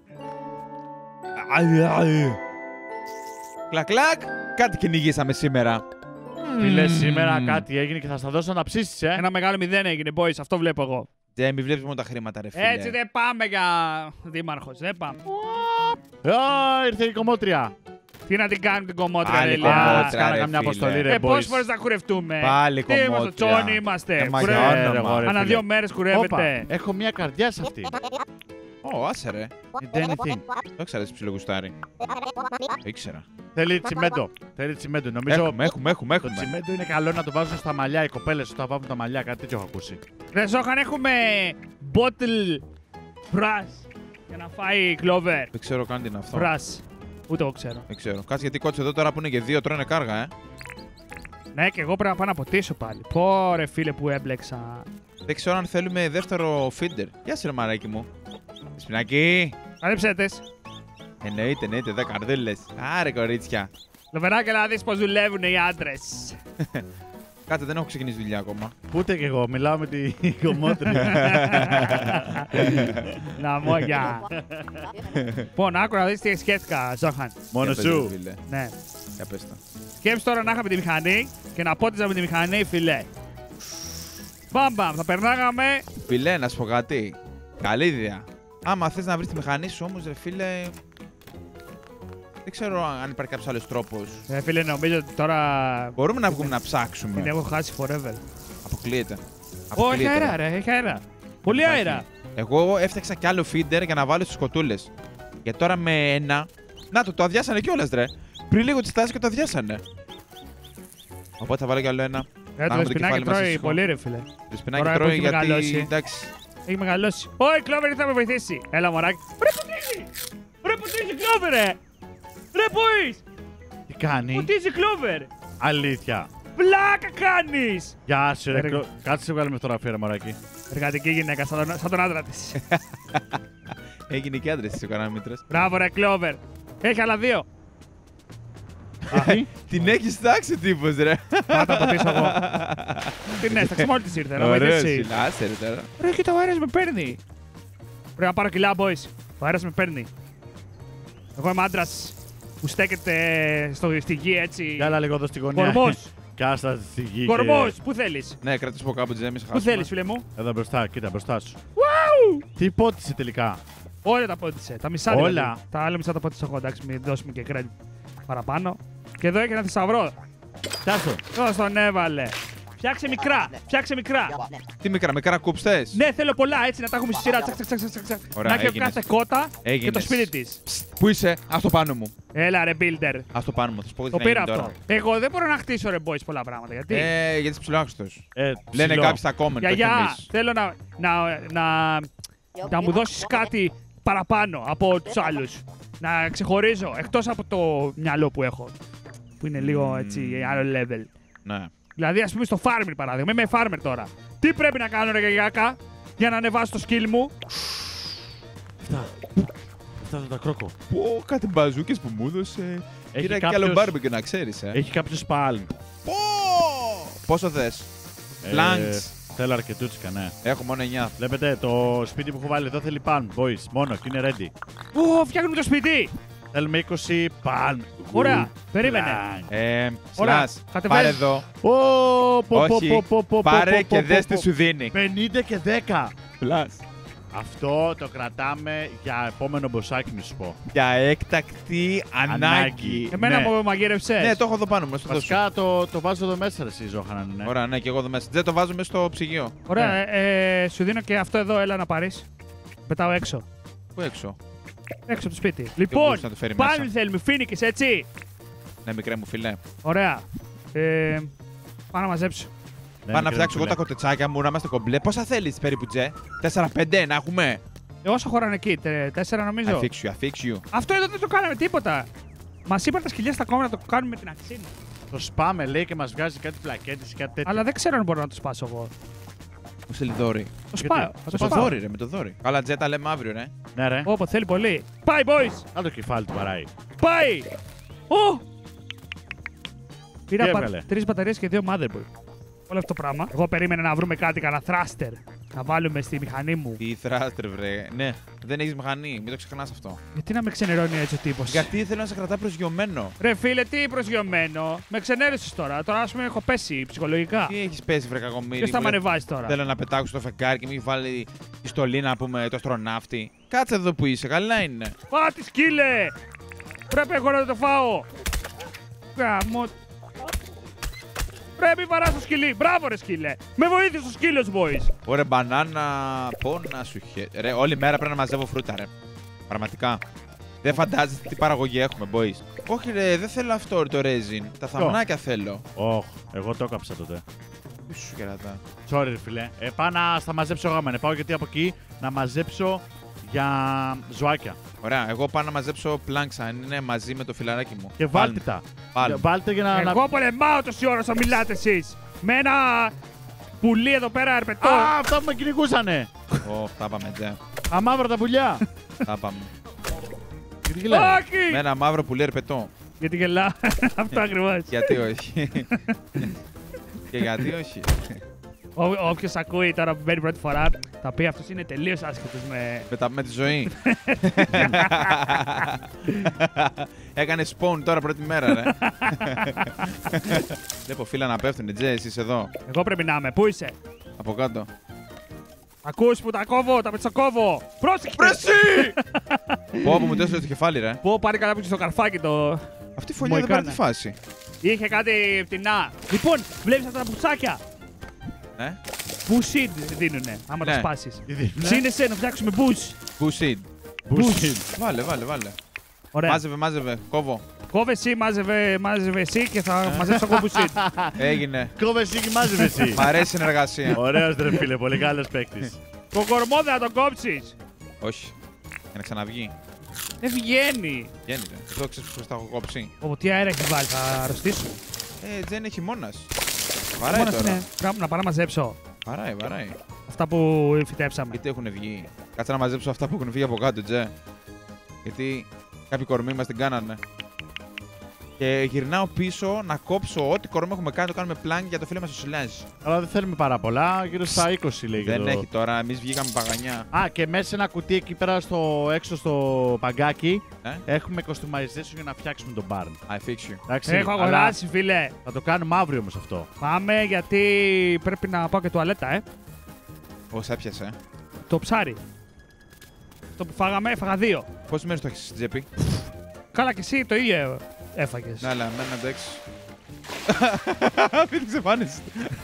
Speaker 2: Κλακ, κλακ. Κάτι κυνηγήσαμε σήμερα.
Speaker 3: Φίλε,
Speaker 2: Μμμ.
Speaker 3: σήμερα κάτι έγινε και θα στα δώσω να ψήσεις, ε.
Speaker 1: Ένα μεγάλο μηδέν έγινε, boys, αυτό βλέπω εγώ.
Speaker 2: Δεν μη βλέπεις μόνο τα χρήματα, ρε φίλε.
Speaker 1: Έτσι δεν πάμε για δήμαρχος, δεν πάμε.
Speaker 3: Α, ήρθε η κομμότρια.
Speaker 1: Τι να την κάνουμε την κομμότρια,
Speaker 2: Πάλι
Speaker 1: ρε
Speaker 2: κομμότρια.
Speaker 1: Ηλία.
Speaker 3: Α, της κάνα
Speaker 2: ρε,
Speaker 3: καμιά
Speaker 2: φίλε.
Speaker 3: αποστολή, ρε,
Speaker 1: Ε,
Speaker 3: boys.
Speaker 1: πόσες φορές θα κουρευτούμε.
Speaker 2: Πάλι
Speaker 1: Τι είμαστε,
Speaker 2: κομμότρια.
Speaker 1: τσόνι είμαστε.
Speaker 2: Ε,
Speaker 1: Κουρε-
Speaker 2: μαγιά,
Speaker 3: Ε,
Speaker 2: όνομα.
Speaker 3: εγώ, ρε,
Speaker 1: Ανά
Speaker 3: φίλε.
Speaker 1: δύο μέρες
Speaker 3: Όπα,
Speaker 1: κουρεύεται.
Speaker 3: έχω μια καρδιά σε αυτή.
Speaker 2: Ω, άσε ρε.
Speaker 3: Is there anything?
Speaker 2: Το ήξερα εσύ ψιλογουστάρι. Το ήξερα.
Speaker 3: Θέλει τσιμέντο. Θέλει τσιμέντο. Νομίζω
Speaker 2: Έχουμε, έχουμε, έχουμε.
Speaker 3: το
Speaker 2: έχουμε.
Speaker 3: τσιμέντο είναι καλό να το βάζουν στα μαλλιά οι κοπέλες όταν βάζουν τα μαλλιά. Κάτι τέτοιο έχω ακούσει.
Speaker 1: Ρε Ζόχαν, έχουμε bottle brush για να φάει η Clover.
Speaker 2: Δεν ξέρω καν τι είναι αυτό.
Speaker 1: Brush. Ούτε εγώ ξέρω.
Speaker 2: Δεν ξέρω. Κάτσε γιατί κότσε εδώ τώρα που είναι και δύο τρώνε κάργα, ε.
Speaker 1: Ναι, και εγώ πρέπει να πάω να ποτίσω πάλι. Πω ρε φίλε που έμπλεξα.
Speaker 2: Δεν ξέρω αν θέλουμε δεύτερο feeder. Γεια σου, ρε μαράκι μου. Σπινάκι.
Speaker 1: Καλύψε τες.
Speaker 2: Εννοείται, εννοείται, εδώ καρδούλες. Άρε, κορίτσια.
Speaker 1: Λοβεράκια να δεις πως δουλεύουν οι άντρες.
Speaker 2: Κάτσε, δεν έχω ξεκινήσει δουλειά ακόμα.
Speaker 3: Ούτε κι εγώ. Μιλάω με την κομμότρια.
Speaker 1: Να μόγια. Λοιπόν, άκου να δεις τι σκέφτηκα, Ζόχαν.
Speaker 3: Μόνο
Speaker 2: Για πες,
Speaker 3: σου.
Speaker 2: ρε, φίλε.
Speaker 1: Ναι.
Speaker 2: Για πες τα.
Speaker 1: Σκέψου τώρα να είχαμε τη μηχανή και να πότιζα με τη μηχανή, φιλέ. Μπαμ μπαμ, θα περνάγαμε.
Speaker 2: Φιλέ, να σου πω κάτι. Καλή ιδέα. Άμα θες να βρεις τη μηχανή σου όμως, ρε φίλε. Δεν ξέρω αν υπάρχει κάποιος άλλος τρόπος.
Speaker 1: Ε, φίλε, νομίζω ότι τώρα
Speaker 2: Μπορούμε να βγούμε να
Speaker 1: την
Speaker 2: ψάξουμε.
Speaker 1: έχω χάσει forever.
Speaker 2: Αποκλείεται.
Speaker 1: Ω, έχει
Speaker 2: Αποκλείεται.
Speaker 1: αέρα, ρε, έχει αέρα. Πολύ αέρα.
Speaker 2: Εγώ έφτιαξα κι άλλο feeder για να βάλω στις κοτούλες. Γιατί τώρα με ένα. Να το, το αδειάσανε κιόλας, ρε. Πριν λίγο τη στάση και το αδειάσανε. Οπότε θα βάλω κι άλλο ένα.
Speaker 1: Ε, το
Speaker 2: Πάμε το
Speaker 1: σπινάκι
Speaker 2: κεφάλι μας
Speaker 1: τρώει
Speaker 2: ήσυχο.
Speaker 1: πολύ, ρε, φίλε.
Speaker 2: Το σπινάκι
Speaker 1: Τώρα που
Speaker 2: τρώει
Speaker 1: έχει
Speaker 2: γιατί.
Speaker 1: μεγαλώσει.
Speaker 2: Εντάξει.
Speaker 1: Έχει μεγαλώσει. Ω, η Clover θα με βοηθήσει. Έλα, μωράκι. Ρε, ποτίζει! Ρε, ποτίζει, Clover, ρε! Ρε, boys!
Speaker 3: Τι κάνει.
Speaker 1: Ποτίζει, Clover!
Speaker 3: Αλήθεια.
Speaker 1: Πλάκα κάνεις!
Speaker 3: Γεια σου, ρε.
Speaker 1: Ρε.
Speaker 3: Κλο- Κάτσε σε βγάλουμε φωτογραφία, ρε μωράκι.
Speaker 1: Εργατική γυναίκα, σαν τον, σαν τον άντρα της.
Speaker 2: Έγινε και άντρε τη ο κανάμητρας.
Speaker 1: Μπράβο, ρε, Clover. Έχει άλλα δύο.
Speaker 2: Την έχει στάξει τύπος, ρε.
Speaker 1: Θα τα ποτίσω εγώ. Την έσταξε, μόλι της ήρθε. Να
Speaker 2: Ωραίος,
Speaker 1: βοηθήσει.
Speaker 2: φίλε, άσε ρε τώρα.
Speaker 1: Ρε, κοίτα, ο αέρας με παίρνει. Πρέπει να πάρω κιλά, boys. Ο αέρας με παίρνει. Εγώ είμαι άντρας που στέκεται στο, στη γη έτσι.
Speaker 3: Για άλλα λίγο εδώ στη γωνία.
Speaker 1: Κορμός.
Speaker 3: Κάστα στη γη.
Speaker 1: Κορμός, πού θέλεις.
Speaker 2: Ναι, κρατήσω από κάπου τζέμι,
Speaker 1: Πού θέλεις, φίλε μου.
Speaker 3: και- Εδώ μπροστά, κοίτα μπροστά σου.
Speaker 1: Wow!
Speaker 3: Τι πότισε τελικά.
Speaker 1: Όλα τα πότισε. Τα μισά
Speaker 3: Όλα.
Speaker 1: δηλαδή. Τα άλλα μισά τα πότισε εγώ. Εντάξει, μην δώσουμε και credit παραπάνω. Και εδώ έχει ένα θησαυρό.
Speaker 3: Τάσο.
Speaker 1: Εδώ τον έβαλε. Φτιάξε μικρά. Φτιάξε μικρά.
Speaker 2: Τι μικρά, μικρά κούψτες.
Speaker 1: Ναι, θέλω πολλά έτσι να τα έχουμε στη σειρά. Τσακ, τσακ, τσακ, τσακ, τσακ.
Speaker 2: Ωραία,
Speaker 1: Να έχει
Speaker 2: έγινες.
Speaker 1: κάθε κότα και
Speaker 2: Έγινες.
Speaker 1: το σπίτι τη.
Speaker 2: Πού είσαι, α το πάνω μου.
Speaker 1: Έλα, ρε, builder.
Speaker 2: Α το πάνω μου, θα σου πω τι
Speaker 1: Το
Speaker 2: θα
Speaker 1: πήρα
Speaker 2: γίνει
Speaker 1: αυτό.
Speaker 2: τώρα.
Speaker 1: Εγώ δεν μπορώ να χτίσω, ρε, boys, πολλά πράγματα. Γιατί.
Speaker 2: Ε, γιατί είσαι ψηλόάξιστο.
Speaker 3: Ε,
Speaker 2: Λένε
Speaker 3: ψηλό.
Speaker 2: κάποιοι στα comment.
Speaker 1: Γιαγιά,
Speaker 2: όχι εμείς.
Speaker 1: θέλω να, να, να, να μου δώσεις κάτι παραπάνω από τους άλλους. Να ξεχωρίζω, εκτός από το μυαλό που έχω. Που είναι λίγο έτσι, άλλο level.
Speaker 2: Ναι.
Speaker 1: Δηλαδή, ας πούμε, στο farming παράδειγμα. Είμαι farmer τώρα. Τι πρέπει να κάνω, ρε γιαγιάκα, για να ανεβάσω το skill μου.
Speaker 3: Αυτά. Αυτά τα κρόκο.
Speaker 2: Πω, κάτι μπαζούκες που μου έδωσε.
Speaker 3: Έχει
Speaker 2: Πήρα
Speaker 3: κάποιος-
Speaker 2: κι άλλο μπάρμπεκι να ξέρεις, ε.
Speaker 3: Έχει κάποιο σπάλν.
Speaker 2: Πω! Πόσο θες. Planks.
Speaker 3: Θέλω αρκετούτσικα, ναι.
Speaker 2: Έχω μόνο εννιά.
Speaker 3: Βλέπετε, το σπίτι που έχω βάλει εδώ θέλει pan, boys. Μόνο και είναι ready.
Speaker 1: Ω, φτιάχνουμε το σπίτι.
Speaker 3: Θέλουμε είκοσι pan.
Speaker 1: Ωραία, περίμενε.
Speaker 2: Ε,
Speaker 1: Ωραία,
Speaker 2: Σλάς,
Speaker 1: κατεβαίνεις.
Speaker 2: πάρε εδώ.
Speaker 3: Ω, πω, πω,
Speaker 2: Όχι,
Speaker 3: πω, πω, πω,
Speaker 2: πάρε
Speaker 3: πω,
Speaker 2: και
Speaker 3: πω,
Speaker 2: δες
Speaker 3: πω,
Speaker 2: τι σου δίνει.
Speaker 3: πενήντα και δέκα.
Speaker 2: Πλάς.
Speaker 3: Αυτό το κρατάμε για επόμενο μποσάκι, να σου πω.
Speaker 2: Για έκτακτη ανάγκη.
Speaker 3: Ανάγκη.
Speaker 1: Εμένα
Speaker 3: Ναι.
Speaker 1: μου μαγείρευσες.
Speaker 2: Ναι, το έχω εδώ πάνω μου. στο δώσω.
Speaker 3: Βασικά το, το βάζω εδώ μέσα, ρε, εσύ, Ζόχανα. Ναι.
Speaker 2: Ωραία, ναι, και εγώ εδώ μέσα. Δεν το βάζω μέσα στο ψυγείο.
Speaker 1: Ωραία,
Speaker 3: Ναι.
Speaker 1: ε, ε, σου δίνω και αυτό εδώ, έλα να πάρεις. Πετάω έξω.
Speaker 2: Πού έξω.
Speaker 1: Έξω από το σπίτι.
Speaker 2: μπορείς
Speaker 1: Λοιπόν,
Speaker 2: να το φέρει
Speaker 1: πάλι
Speaker 2: μέσα.
Speaker 1: θέλουμε φίνικες, έτσι.
Speaker 2: Ναι, μικρέ μου φιλέ.
Speaker 1: Ωραία. Ε, πάω να μαζέψω.
Speaker 3: Ναι,
Speaker 2: Πάω να
Speaker 3: μικρέ
Speaker 2: φτιάξω
Speaker 3: μου
Speaker 2: εγώ τα
Speaker 3: φίλε.
Speaker 2: κοτετσάκια μου να είμαστε κομπλέ. Πόσα θέλει περίπου, Τζε. τέσσερα πέντε να έχουμε.
Speaker 1: Ε, όσο χωράνε εκεί, τε, τέσσερα νομίζω.
Speaker 2: I fix you, I fix you.
Speaker 1: Αυτό εδώ δεν το κάναμε τίποτα. Μας είπαν τα σκυλιά στα κόμματα να το κάνουμε με την αξίνα.
Speaker 3: Το σπάμε λέει και μας βγάζει κάτι πλακέτες ή κάτι τέτοιο.
Speaker 1: Αλλά δεν ξέρω αν μπορώ να το σπάσω εγώ.
Speaker 2: Μου στέλνει δόρυ.
Speaker 1: Το σπάω. Θα
Speaker 2: Με
Speaker 1: το
Speaker 2: το
Speaker 1: σπάω.
Speaker 2: δόρυ, ρε, με το δόρυ. Καλά, Τζέτα, λέμε αύριο, ρε.
Speaker 3: Ναι, ρε.
Speaker 1: Όπω θέλει πολύ. Πάει, boys!
Speaker 3: Αν το κεφάλι του παράει.
Speaker 1: Πάει! Ω! Πήρα
Speaker 3: έβγαλε?
Speaker 1: πα... τρεις μπαταρίες και δύο motherboard. Όλο αυτό το πράγμα. Εγώ περίμενα να βρούμε κάτι, κανένα thruster. Να βάλουμε στη μηχανή μου.
Speaker 2: Τι θράστρε, βρε. Ναι, δεν έχει μηχανή, μην το ξεχνά αυτό.
Speaker 1: Γιατί να με ξενερώνει έτσι ο τύπος.
Speaker 2: Γιατί θέλω να σε κρατά προσγειωμένο.
Speaker 1: Ρε φίλε, τι προσγειωμένο. Με ξενέρωσες τώρα. Τώρα, ας πούμε, έχω πέσει ψυχολογικά.
Speaker 2: Τι έχει πέσει, βρε κακομοίρη.
Speaker 1: Ποιος θα
Speaker 2: μου,
Speaker 1: με
Speaker 2: δεν-
Speaker 1: ανεβάσει τώρα.
Speaker 2: Θέλω να πετάξω στο φεγγάρι και μην έχει βάλει τη στολή να πούμε το αστροναύτη. Κάτσε εδώ που είσαι, καλά είναι.
Speaker 1: Πάτη σκύλε! Πρέπει εγώ να το φάω. Γαμώ. Πρέπει βαρά το σκυλί. Μπράβο, ρε σκύλε. Με βοήθησε ο σκύλος, boys.
Speaker 2: Ωραία, μπανάνα. Πόνα σου χε. Ρε, όλη μέρα πρέπει να μαζεύω φρούτα, ρε. Πραγματικά. Δεν φαντάζεστε τι παραγωγή έχουμε, boys. Όχι, ρε, δεν θέλω αυτό το ρέζιν. Τα θαμνάκια θέλω.
Speaker 3: Όχ, εγώ το έκαψα τότε.
Speaker 2: Τι σου κερατά.
Speaker 3: Sorry, ρε φίλε. Ε, πάω να στα μαζέψω εγώ, ναι. Πάω γιατί από εκεί να μαζέψω για ζωάκια.
Speaker 2: Ωραία, εγώ πάω να μαζέψω πλάνξα. Αν είναι μαζί με το φιλαράκι μου.
Speaker 3: Και βάλτε τα.
Speaker 2: Πάλι.
Speaker 3: Βάλτε για να. να-
Speaker 1: Εγώ πολεμάω τόση ώρα όσο μιλάτε εσείς. Με ένα πουλί εδώ πέρα ερπετό.
Speaker 3: Α, αυτά που με κυνηγούσανε.
Speaker 2: Ω, τα πάμε, Τζε.
Speaker 3: Αμαύρα τα πουλιά.
Speaker 2: Τα πάμε.
Speaker 3: Γιατί γελάει.
Speaker 1: Όχι!
Speaker 2: Με ένα μαύρο πουλί ερπετό.
Speaker 1: Γιατί γελάω. Αυτό ακριβώς.
Speaker 2: Γιατί όχι. Και γιατί όχι.
Speaker 1: Όποιος ακούει τώρα που μπαίνει πρώτη φορά, θα πει αυτός είναι τελείως άσχετος με...
Speaker 2: Με, τα, με τη ζωή. Έκανε spawn τώρα πρώτη μέρα, ρε. Βλέπω φύλλα να πέφτουνε, Τζε, εσύ είσαι εδώ.
Speaker 1: Εγώ πρέπει να είμαι. Πού είσαι?
Speaker 2: Από κάτω.
Speaker 1: Ακούς που τα κόβω, τα πετσοκόβω. Πρόσεχε!
Speaker 2: Πρεσί! Πω, που μου τέσσερι στο κεφάλι, ρε.
Speaker 1: Πω πάρει καλά που στο καρφάκι το...
Speaker 2: Αυτή η φωλιά δεν πάρει τη
Speaker 1: Μοϊκάνα.
Speaker 2: φάση.
Speaker 1: Είχε κάτι πτηνά. Λοιπόν, βλέπεις αυτά τα πουτσάκια.
Speaker 2: Ε,
Speaker 1: Bush δίνουνε, άμα τα
Speaker 2: Ναι.
Speaker 1: σπάσεις.
Speaker 3: Τι δείχνει.
Speaker 1: Σύνεσαι να φτιάξουμε bush.
Speaker 2: Bullshit.
Speaker 3: Bullshit.
Speaker 2: Βάλε, βάλε, βάλε.
Speaker 1: Ωραία.
Speaker 2: Μάζευε, μάζευε. Κόβω.
Speaker 1: Κόβε εσύ, μάζευε, μάζευε εσύ και θα μαζέψω εγώ bush.
Speaker 2: Έγινε.
Speaker 3: Κόβε εσύ και μάζευε εσύ.
Speaker 2: Μ' αρέσει η συνεργασία.
Speaker 3: Ωραίος ρε φίλε, πολύ καλός παίκτης.
Speaker 1: Το κορμό δεν θα τον κόψεις.
Speaker 2: Όχι. Για να ξαναβγεί.
Speaker 1: Δεν βγαίνει.
Speaker 2: Βγαίνει, ρε. Εδώ ξέρεις πως τα έχω κόψει.
Speaker 1: Ω, τι αέρα έχει βάλει, θα αρρωστήσω.
Speaker 2: Ε, Τζεν έχει μόνας. Βαράει
Speaker 1: Μόνος
Speaker 2: τώρα.
Speaker 1: είναι. Πρέπει να πάω να μαζέψω
Speaker 2: Βαράει, βαράει.
Speaker 1: αυτά που φυτέψαμε.
Speaker 2: Γιατί έχουν βγει. Κάτσε να μαζέψω αυτά που έχουν βγει από κάτω, Τζε. Γιατί κάποιοι κορμοί μας την κάνανε. Και γυρνάω πίσω να κόψω ό,τι κορμό έχουμε κάνει, το κάνουμε πλάνk για το φίλο μας ο Σιλάζ.
Speaker 3: Αλλά δεν θέλουμε πάρα πολλά, γύρω στα είκοσι λέει.
Speaker 2: Δεν
Speaker 3: το...
Speaker 2: έχει τώρα, εμείς βγήκαμε παγανιά.
Speaker 3: Α, και μέσα σε ένα κουτί εκεί πέρα στο, έξω στο παγκάκι
Speaker 2: Ε?
Speaker 3: έχουμε customization για να φτιάξουμε τον barn.
Speaker 2: I fix you.
Speaker 3: Εντάξει,
Speaker 1: Έχω
Speaker 3: αλλά
Speaker 1: αγοράσει, φίλε.
Speaker 3: θα το κάνουμε αύριο όμως αυτό.
Speaker 1: Πάμε γιατί πρέπει να πάω και τουαλέτα, ε.
Speaker 2: Πώς έπιασε.
Speaker 1: Το ψάρι. Το που φάγαμε, έφαγα δύο.
Speaker 2: Πόσες μέρες το έχεις στην τσέπη.
Speaker 1: Καλά και εσύ το ίδιο έφαγες.
Speaker 2: Ναι, αλλά εμένα εντάξει. Μην την ξεφάνεις.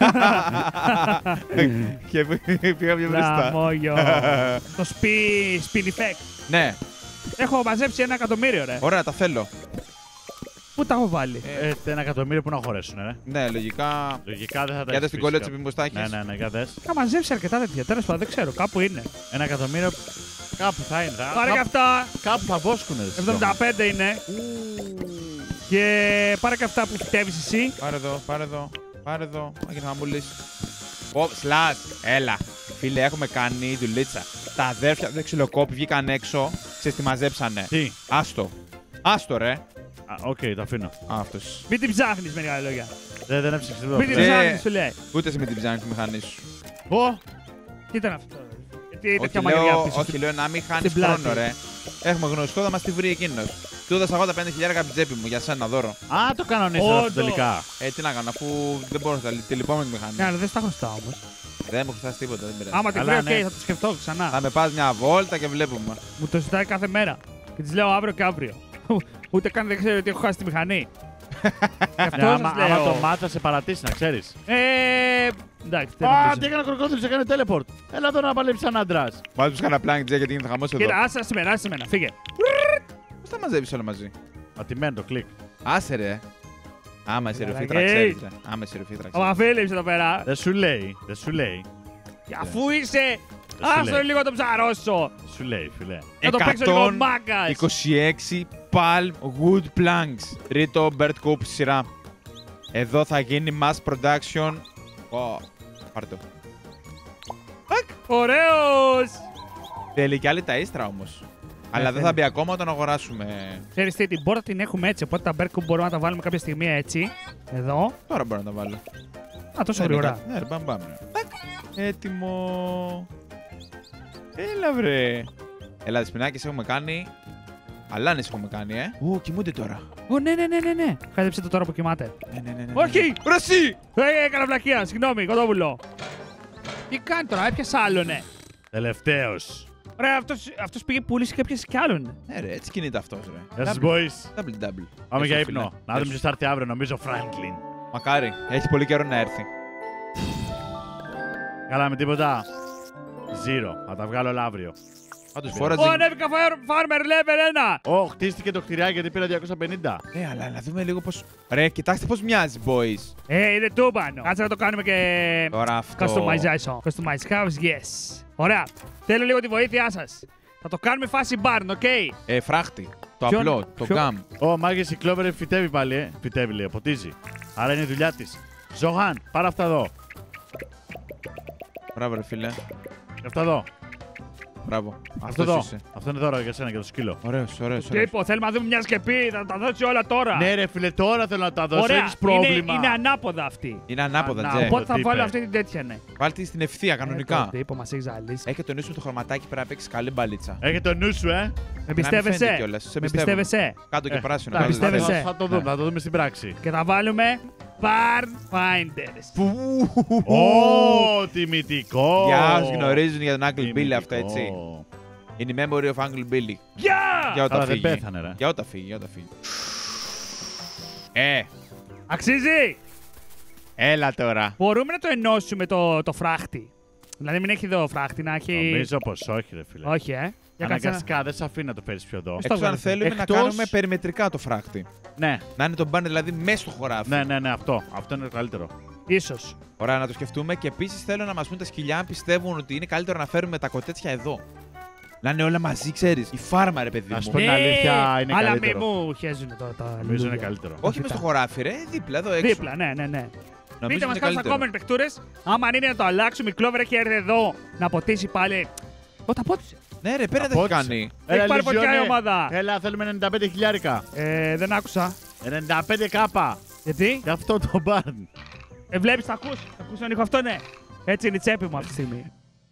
Speaker 2: Και πήγα πιο μπροστά.
Speaker 1: Λαμόγιο. Το σπι... spin effect.
Speaker 2: Ναι,
Speaker 1: Έχω μαζέψει ένα εκατομμύριο, ρε.
Speaker 2: ωραία, τα θέλω.
Speaker 1: Πού τα έχω βάλει.
Speaker 3: Ε, ένα εκατομμύριο που να χωρέσουν, ρε.
Speaker 2: Ναι, λογικά.
Speaker 3: Λογικά δεν θα τα
Speaker 2: Για δες
Speaker 3: έχεις
Speaker 2: την
Speaker 3: πείσει
Speaker 2: κολέτσα
Speaker 3: κάπου.
Speaker 2: μήπως τα έχεις.
Speaker 3: Ναι, ναι, ναι, για δες.
Speaker 1: Είχα μαζέψει αρκετά τέτοια. Τέλος πάντων, δεν ξέρω. Κάπου είναι.
Speaker 3: Ένα εκατομμύριο κάπου θα είναι. θα-
Speaker 1: Πάρε και
Speaker 3: κάπου,
Speaker 1: αυτά.
Speaker 3: κάπου θα βόσκουνε. ρε,
Speaker 1: εβδομήντα πέντε είναι. Και πάρε και αυτά που φυτεύεις εσύ.
Speaker 2: Πάρε εδώ, πάρε εδώ, πάρε εδώ. Άγγελ θα μου λύσει. Ω, σλάτ, έλα. Φίλε, έχουμε κάνει δουλίτσα. Τα αδέρφια δεξιλοκόπη βγήκαν έξω, ξέρεις τι μαζέψανε.
Speaker 3: Τι.
Speaker 2: Άστο. Άστο, ρε.
Speaker 3: Α, οκ, το αφήνω.
Speaker 2: Α, αυτός.
Speaker 1: Μην την ψάχνεις με λίγα λόγια.
Speaker 3: Δεν, δεν έψαξε εδώ.
Speaker 1: Μην την
Speaker 2: Τζε.
Speaker 1: ψάχνεις, σου λέει.
Speaker 2: Ούτε εσύ με την ψάχνεις τη μηχανή σου.
Speaker 3: Ω,
Speaker 1: Τι ήταν αυτό. Γιατί τέτοια
Speaker 2: Όχι,
Speaker 1: μαγειριά
Speaker 2: λέω,
Speaker 1: πίσω.
Speaker 2: όχι, λέω να μην χάνεις
Speaker 1: στην πλάτη.
Speaker 2: χρόνο, ρε. Έχουμε γνωστό, θα μας τη βρει εκείνος. Του έδωσα εγώ τα πέντε χιλιάρικα από την τσέπη μου για σένα δώρο.
Speaker 3: α, το κανονίσατε αυτό
Speaker 1: Όντως.
Speaker 3: τελικά.
Speaker 2: Ε, τι να κάνω, αφού δεν μπορώ να τη λυπάμαι τη
Speaker 1: Ναι,
Speaker 2: μηχανή.
Speaker 1: αλλά δεν στα χρωστά όμως.
Speaker 2: Δεν μου χρωστάς τίποτα, δεν πειράζει.
Speaker 1: Άμα την
Speaker 3: Αλλά
Speaker 1: βρει, οκ,
Speaker 3: ναι.
Speaker 1: θα το σκεφτώ ξανά.
Speaker 2: Θα με πας μια βόλτα και βλέπουμε.
Speaker 1: Μου το ζητάει κάθε μέρα. Και τη λέω αύριο και αύριο. Ούτε καν δεν ξέρω ότι έχω χάσει τη μηχανή. Γι' αυτό
Speaker 3: Ναι,
Speaker 1: σας
Speaker 3: άμα, άμα
Speaker 1: λέω.
Speaker 3: το μάθει θα σε παρατήσει, να ξέρεις.
Speaker 1: Ε, εντάξει, δεν
Speaker 3: Α,
Speaker 1: νομίζω.
Speaker 3: τι έκανε κροκόδιλος, έκανε teleport. Έλα εδώ να παλέψει σαν άντρας.
Speaker 2: Μάζεψε τους κανένα πλάνk, Τζε, γιατί γίνεται χαμός εδώ.
Speaker 1: Κοίτα, άσε σε μένα, άσε σε μένα, φύγε.
Speaker 2: Πώς τα μαζεύεις όλα μαζί.
Speaker 3: Ατυμένο το κλικ.
Speaker 2: Άσε ρε. Άμα εσύ ρουφίτρα,
Speaker 1: Μαλακές.
Speaker 2: ξέρεις ρε. Άμα εσύ ρουφίτρα,
Speaker 1: Ο
Speaker 2: ξέρεις.
Speaker 1: Φίλιπς εδώ πέρα.
Speaker 3: Δεν σου λέει, δεν σου λέει.
Speaker 1: Και αφού είσαι Άστο λίγο το ψαρώσω.
Speaker 3: Σου λέει, φιλέ.
Speaker 1: Να το παίξω λίγο μάγκας.
Speaker 2: είκοσι έξι Palm Wood Planks. Τρίτο Bird Coop στη σειρά. Εδώ θα γίνει mass production. Oh, πάρ' το.
Speaker 1: Ωραίος.
Speaker 2: Θέλει κι άλλη τα ίστρα όμως. Αλλά δεν
Speaker 1: θέλει.
Speaker 2: θα μπει ακόμα όταν αγοράσουμε.
Speaker 1: Ξέρεις τι, την πόρτα την έχουμε έτσι, οπότε τα Berkut μπορούμε να τα βάλουμε κάποια στιγμή έτσι. Εδώ.
Speaker 2: Τώρα μπορώ να τα βάλω.
Speaker 1: Α, τόσο
Speaker 2: Ναι,
Speaker 1: γρήγορα.
Speaker 2: Ναι, ρε, μπαμ, μπαμ. Έτοιμο. Έλα, βρε. Έλα, τις πινάκες έχουμε κάνει. Αλάνες έχουμε κάνει, ε. Ω, κοιμούνται τώρα.
Speaker 1: Ω, ναι, ναι, ναι, ναι, ναι. Κάτεψε το τώρα που κοιμάται.
Speaker 2: Ναι, ναι, ναι, ναι.
Speaker 1: Όχι!
Speaker 2: Ρασί!
Speaker 1: Ε, έκανα βλακεία, συγγνώμη, κοντόβουλο. Τι κάνει τώρα, έπιασε άλλον, ναι.
Speaker 3: Τελευταίος.
Speaker 1: Ρε, αυτός, αυτός πήγε πούλησε και έπιασε κι άλλον.
Speaker 2: Ναι, ρε, έτσι κινείται αυτός, ρε.
Speaker 3: Γεια σας, boys.
Speaker 2: Double, double.
Speaker 3: Πάμε για
Speaker 2: Έσω,
Speaker 3: ύπνο.
Speaker 2: φίλε.
Speaker 3: Να δούμε
Speaker 2: Έσω.
Speaker 3: ποιος θα έρθει αύριο, νομίζω Φράγκλιν.
Speaker 2: Μακάρι. Έχει πολύ καιρό να έρθει.
Speaker 3: Καλά με τίποτα. Zero. Θα τα βγάλω όλα αύριο.
Speaker 2: Πάντως
Speaker 1: Ω,
Speaker 2: φόραζε.
Speaker 1: ανέβηκα farmer level ένα.
Speaker 3: Ω, χτίστηκε το κτηριάκι γιατί πήρα διακόσια πενήντα.
Speaker 2: Ε, αλλά να δούμε λίγο πώς. Ρε, κοιτάξτε πώς μοιάζει, boys.
Speaker 1: Ε, είναι τούμπανο. Κάτσε να το κάνουμε και
Speaker 2: Τώρα αυτό.
Speaker 1: customization. Customize house, yes. Ωραία. Θέλω λίγο τη βοήθειά σας. Θα το κάνουμε φάση barn, οκ.
Speaker 2: Ε, φράχτη. Το
Speaker 1: Ποιον-
Speaker 2: απλό, το
Speaker 1: ποιο-
Speaker 2: γκάμ.
Speaker 3: Ω, μάγκες η Clover φυτεύει πάλι, ε. Φυτεύει, λέει, ποτίζει. Άρα είναι η δουλειά της. Ζωχάν, πάρε αυτά εδώ.
Speaker 2: Μπράβο, ρε φίλε.
Speaker 3: Και αυτά εδώ.
Speaker 2: Μπράβο.
Speaker 3: Αυτό
Speaker 2: Αυτός
Speaker 3: εδώ.
Speaker 2: είσαι.
Speaker 3: Αυτό είναι δώρο για σένα και το σκύλο.
Speaker 2: Ωραίος, ωραίος.
Speaker 1: Τι
Speaker 2: ωραίος.
Speaker 1: είπω, θέλουμε να δούμε μια σκεπή, θα τα δώσει όλα τώρα.
Speaker 3: Ναι, ρε φίλε, τώρα θέλω να τα δώσω.
Speaker 1: Ωραία,
Speaker 3: Έχεις πρόβλημα.
Speaker 1: Είναι, είναι ανάποδα αυτή.
Speaker 2: Είναι ανάποδα,
Speaker 3: Ανάποδα.
Speaker 2: Τζε.
Speaker 1: Οπότε θα
Speaker 3: τι
Speaker 1: βάλω
Speaker 3: είπε.
Speaker 1: αυτή την τέτοια, ναι.
Speaker 2: Βάλτε στην ευθεία κανονικά.
Speaker 1: Τι είπα, μας έχει ζαλίσει.
Speaker 2: Έχει το νου σου το χρωματάκι, πρέπει να παίξει καλή μπαλίτσα.
Speaker 3: Έχε το νου σου, ε.
Speaker 1: Με
Speaker 2: Να μην
Speaker 1: πιστεύεσαι.
Speaker 2: φαίνεται κιόλας, σε
Speaker 1: Με
Speaker 2: πιστεύω.
Speaker 1: πιστεύεσαι.
Speaker 2: Κάτω και
Speaker 3: Ε,
Speaker 2: πράσινο.
Speaker 1: τα
Speaker 2: κάτω
Speaker 1: πιστεύεσαι.
Speaker 2: δηλαδή.
Speaker 3: Θα το δούμε, θα το δούμε στην πράξη.
Speaker 1: Και θα βάλουμε Pathfinders.
Speaker 3: Ω, τιμητικό.
Speaker 2: Γεια σου, γνωρίζουν για τον Uncle Billy
Speaker 3: Τιμητικό.
Speaker 2: αυτό, έτσι. In the memory of Uncle Billy.
Speaker 1: Γεια!
Speaker 2: Για όταν
Speaker 3: Αλλά δεν
Speaker 2: φύγει.
Speaker 3: πέθανε, ρε.
Speaker 2: Για όταν φύγει, για όταν φύγει. Ε,
Speaker 1: Αξίζει!
Speaker 2: έλα τώρα.
Speaker 1: Μπορούμε να το ενώσουμε το, το φράχτη. Δηλαδή μην έχει εδώ φράχτη, να έχει...
Speaker 3: Νομίζω πως όχι, ρε φίλε.
Speaker 1: Όχι, ε. Για κάτσε να-
Speaker 3: Αναγκαστικά δεν σε αφήνει να το φέρεις πιο εδώ.
Speaker 1: το
Speaker 2: Έξω αν
Speaker 1: βγάλω.
Speaker 2: θέλουμε
Speaker 3: Εκτός-
Speaker 2: να κάνουμε περιμετρικά το φράχτη.
Speaker 3: Ναι,
Speaker 2: Να είναι το μπαν δηλαδή μέσα στο χωράφι.
Speaker 3: ναι, ναι, ναι, αυτό. Αυτό είναι το καλύτερο.
Speaker 1: Ίσως.
Speaker 2: Ωραία, να το σκεφτούμε και επίση θέλω να μα πούν τα σκυλιά αν πιστεύουν ότι είναι καλύτερο να φέρουμε τα κοτέτσια εδώ. Να είναι όλα μαζί, ξέρει. Η φάρμα, ρε παιδί
Speaker 3: Να σου
Speaker 2: μου.
Speaker 3: πω την αλήθεια, είναι
Speaker 1: αλλά
Speaker 3: καλύτερο.
Speaker 1: μη μου χέζουν τώρα τα
Speaker 3: Νομίζω είναι
Speaker 1: λουλούδια.
Speaker 3: καλύτερο.
Speaker 2: Όχι με στο χωράφι, ρε, δίπλα εδώ έξω.
Speaker 1: Δίπλα, ναι, ναι, ναι.
Speaker 2: Νομίζω
Speaker 1: Πείτε μας
Speaker 2: είναι
Speaker 1: κάτω στα
Speaker 2: καλύτερο.
Speaker 1: comment παιχτούρες, άμα είναι να το αλλάξουμε. Η Clover έχει έρθει εδώ να ποτίσει πάλι. Ω, τα πότισε.
Speaker 2: Ναι, ρε, πέρα
Speaker 3: Τα
Speaker 2: δεν έχει
Speaker 3: πότισε.
Speaker 2: κάνει.
Speaker 1: Έχει πάρει
Speaker 3: Λιζιόνε.
Speaker 1: φωτιά η ομάδα.
Speaker 3: Έλα, θέλουμε ενενήντα πέντε χιλιάρικα.
Speaker 1: Ε, δεν άκουσα.
Speaker 3: ενενήντα πέντε κάπα.
Speaker 1: Γιατί?
Speaker 3: Για αυτό το μπαρν.
Speaker 1: Ε, βλέπεις, θα ακούς. Θα ακούς τον ήχο αυτό, ναι. Έτσι είναι η τσέπη μου αυτή τη στιγμή.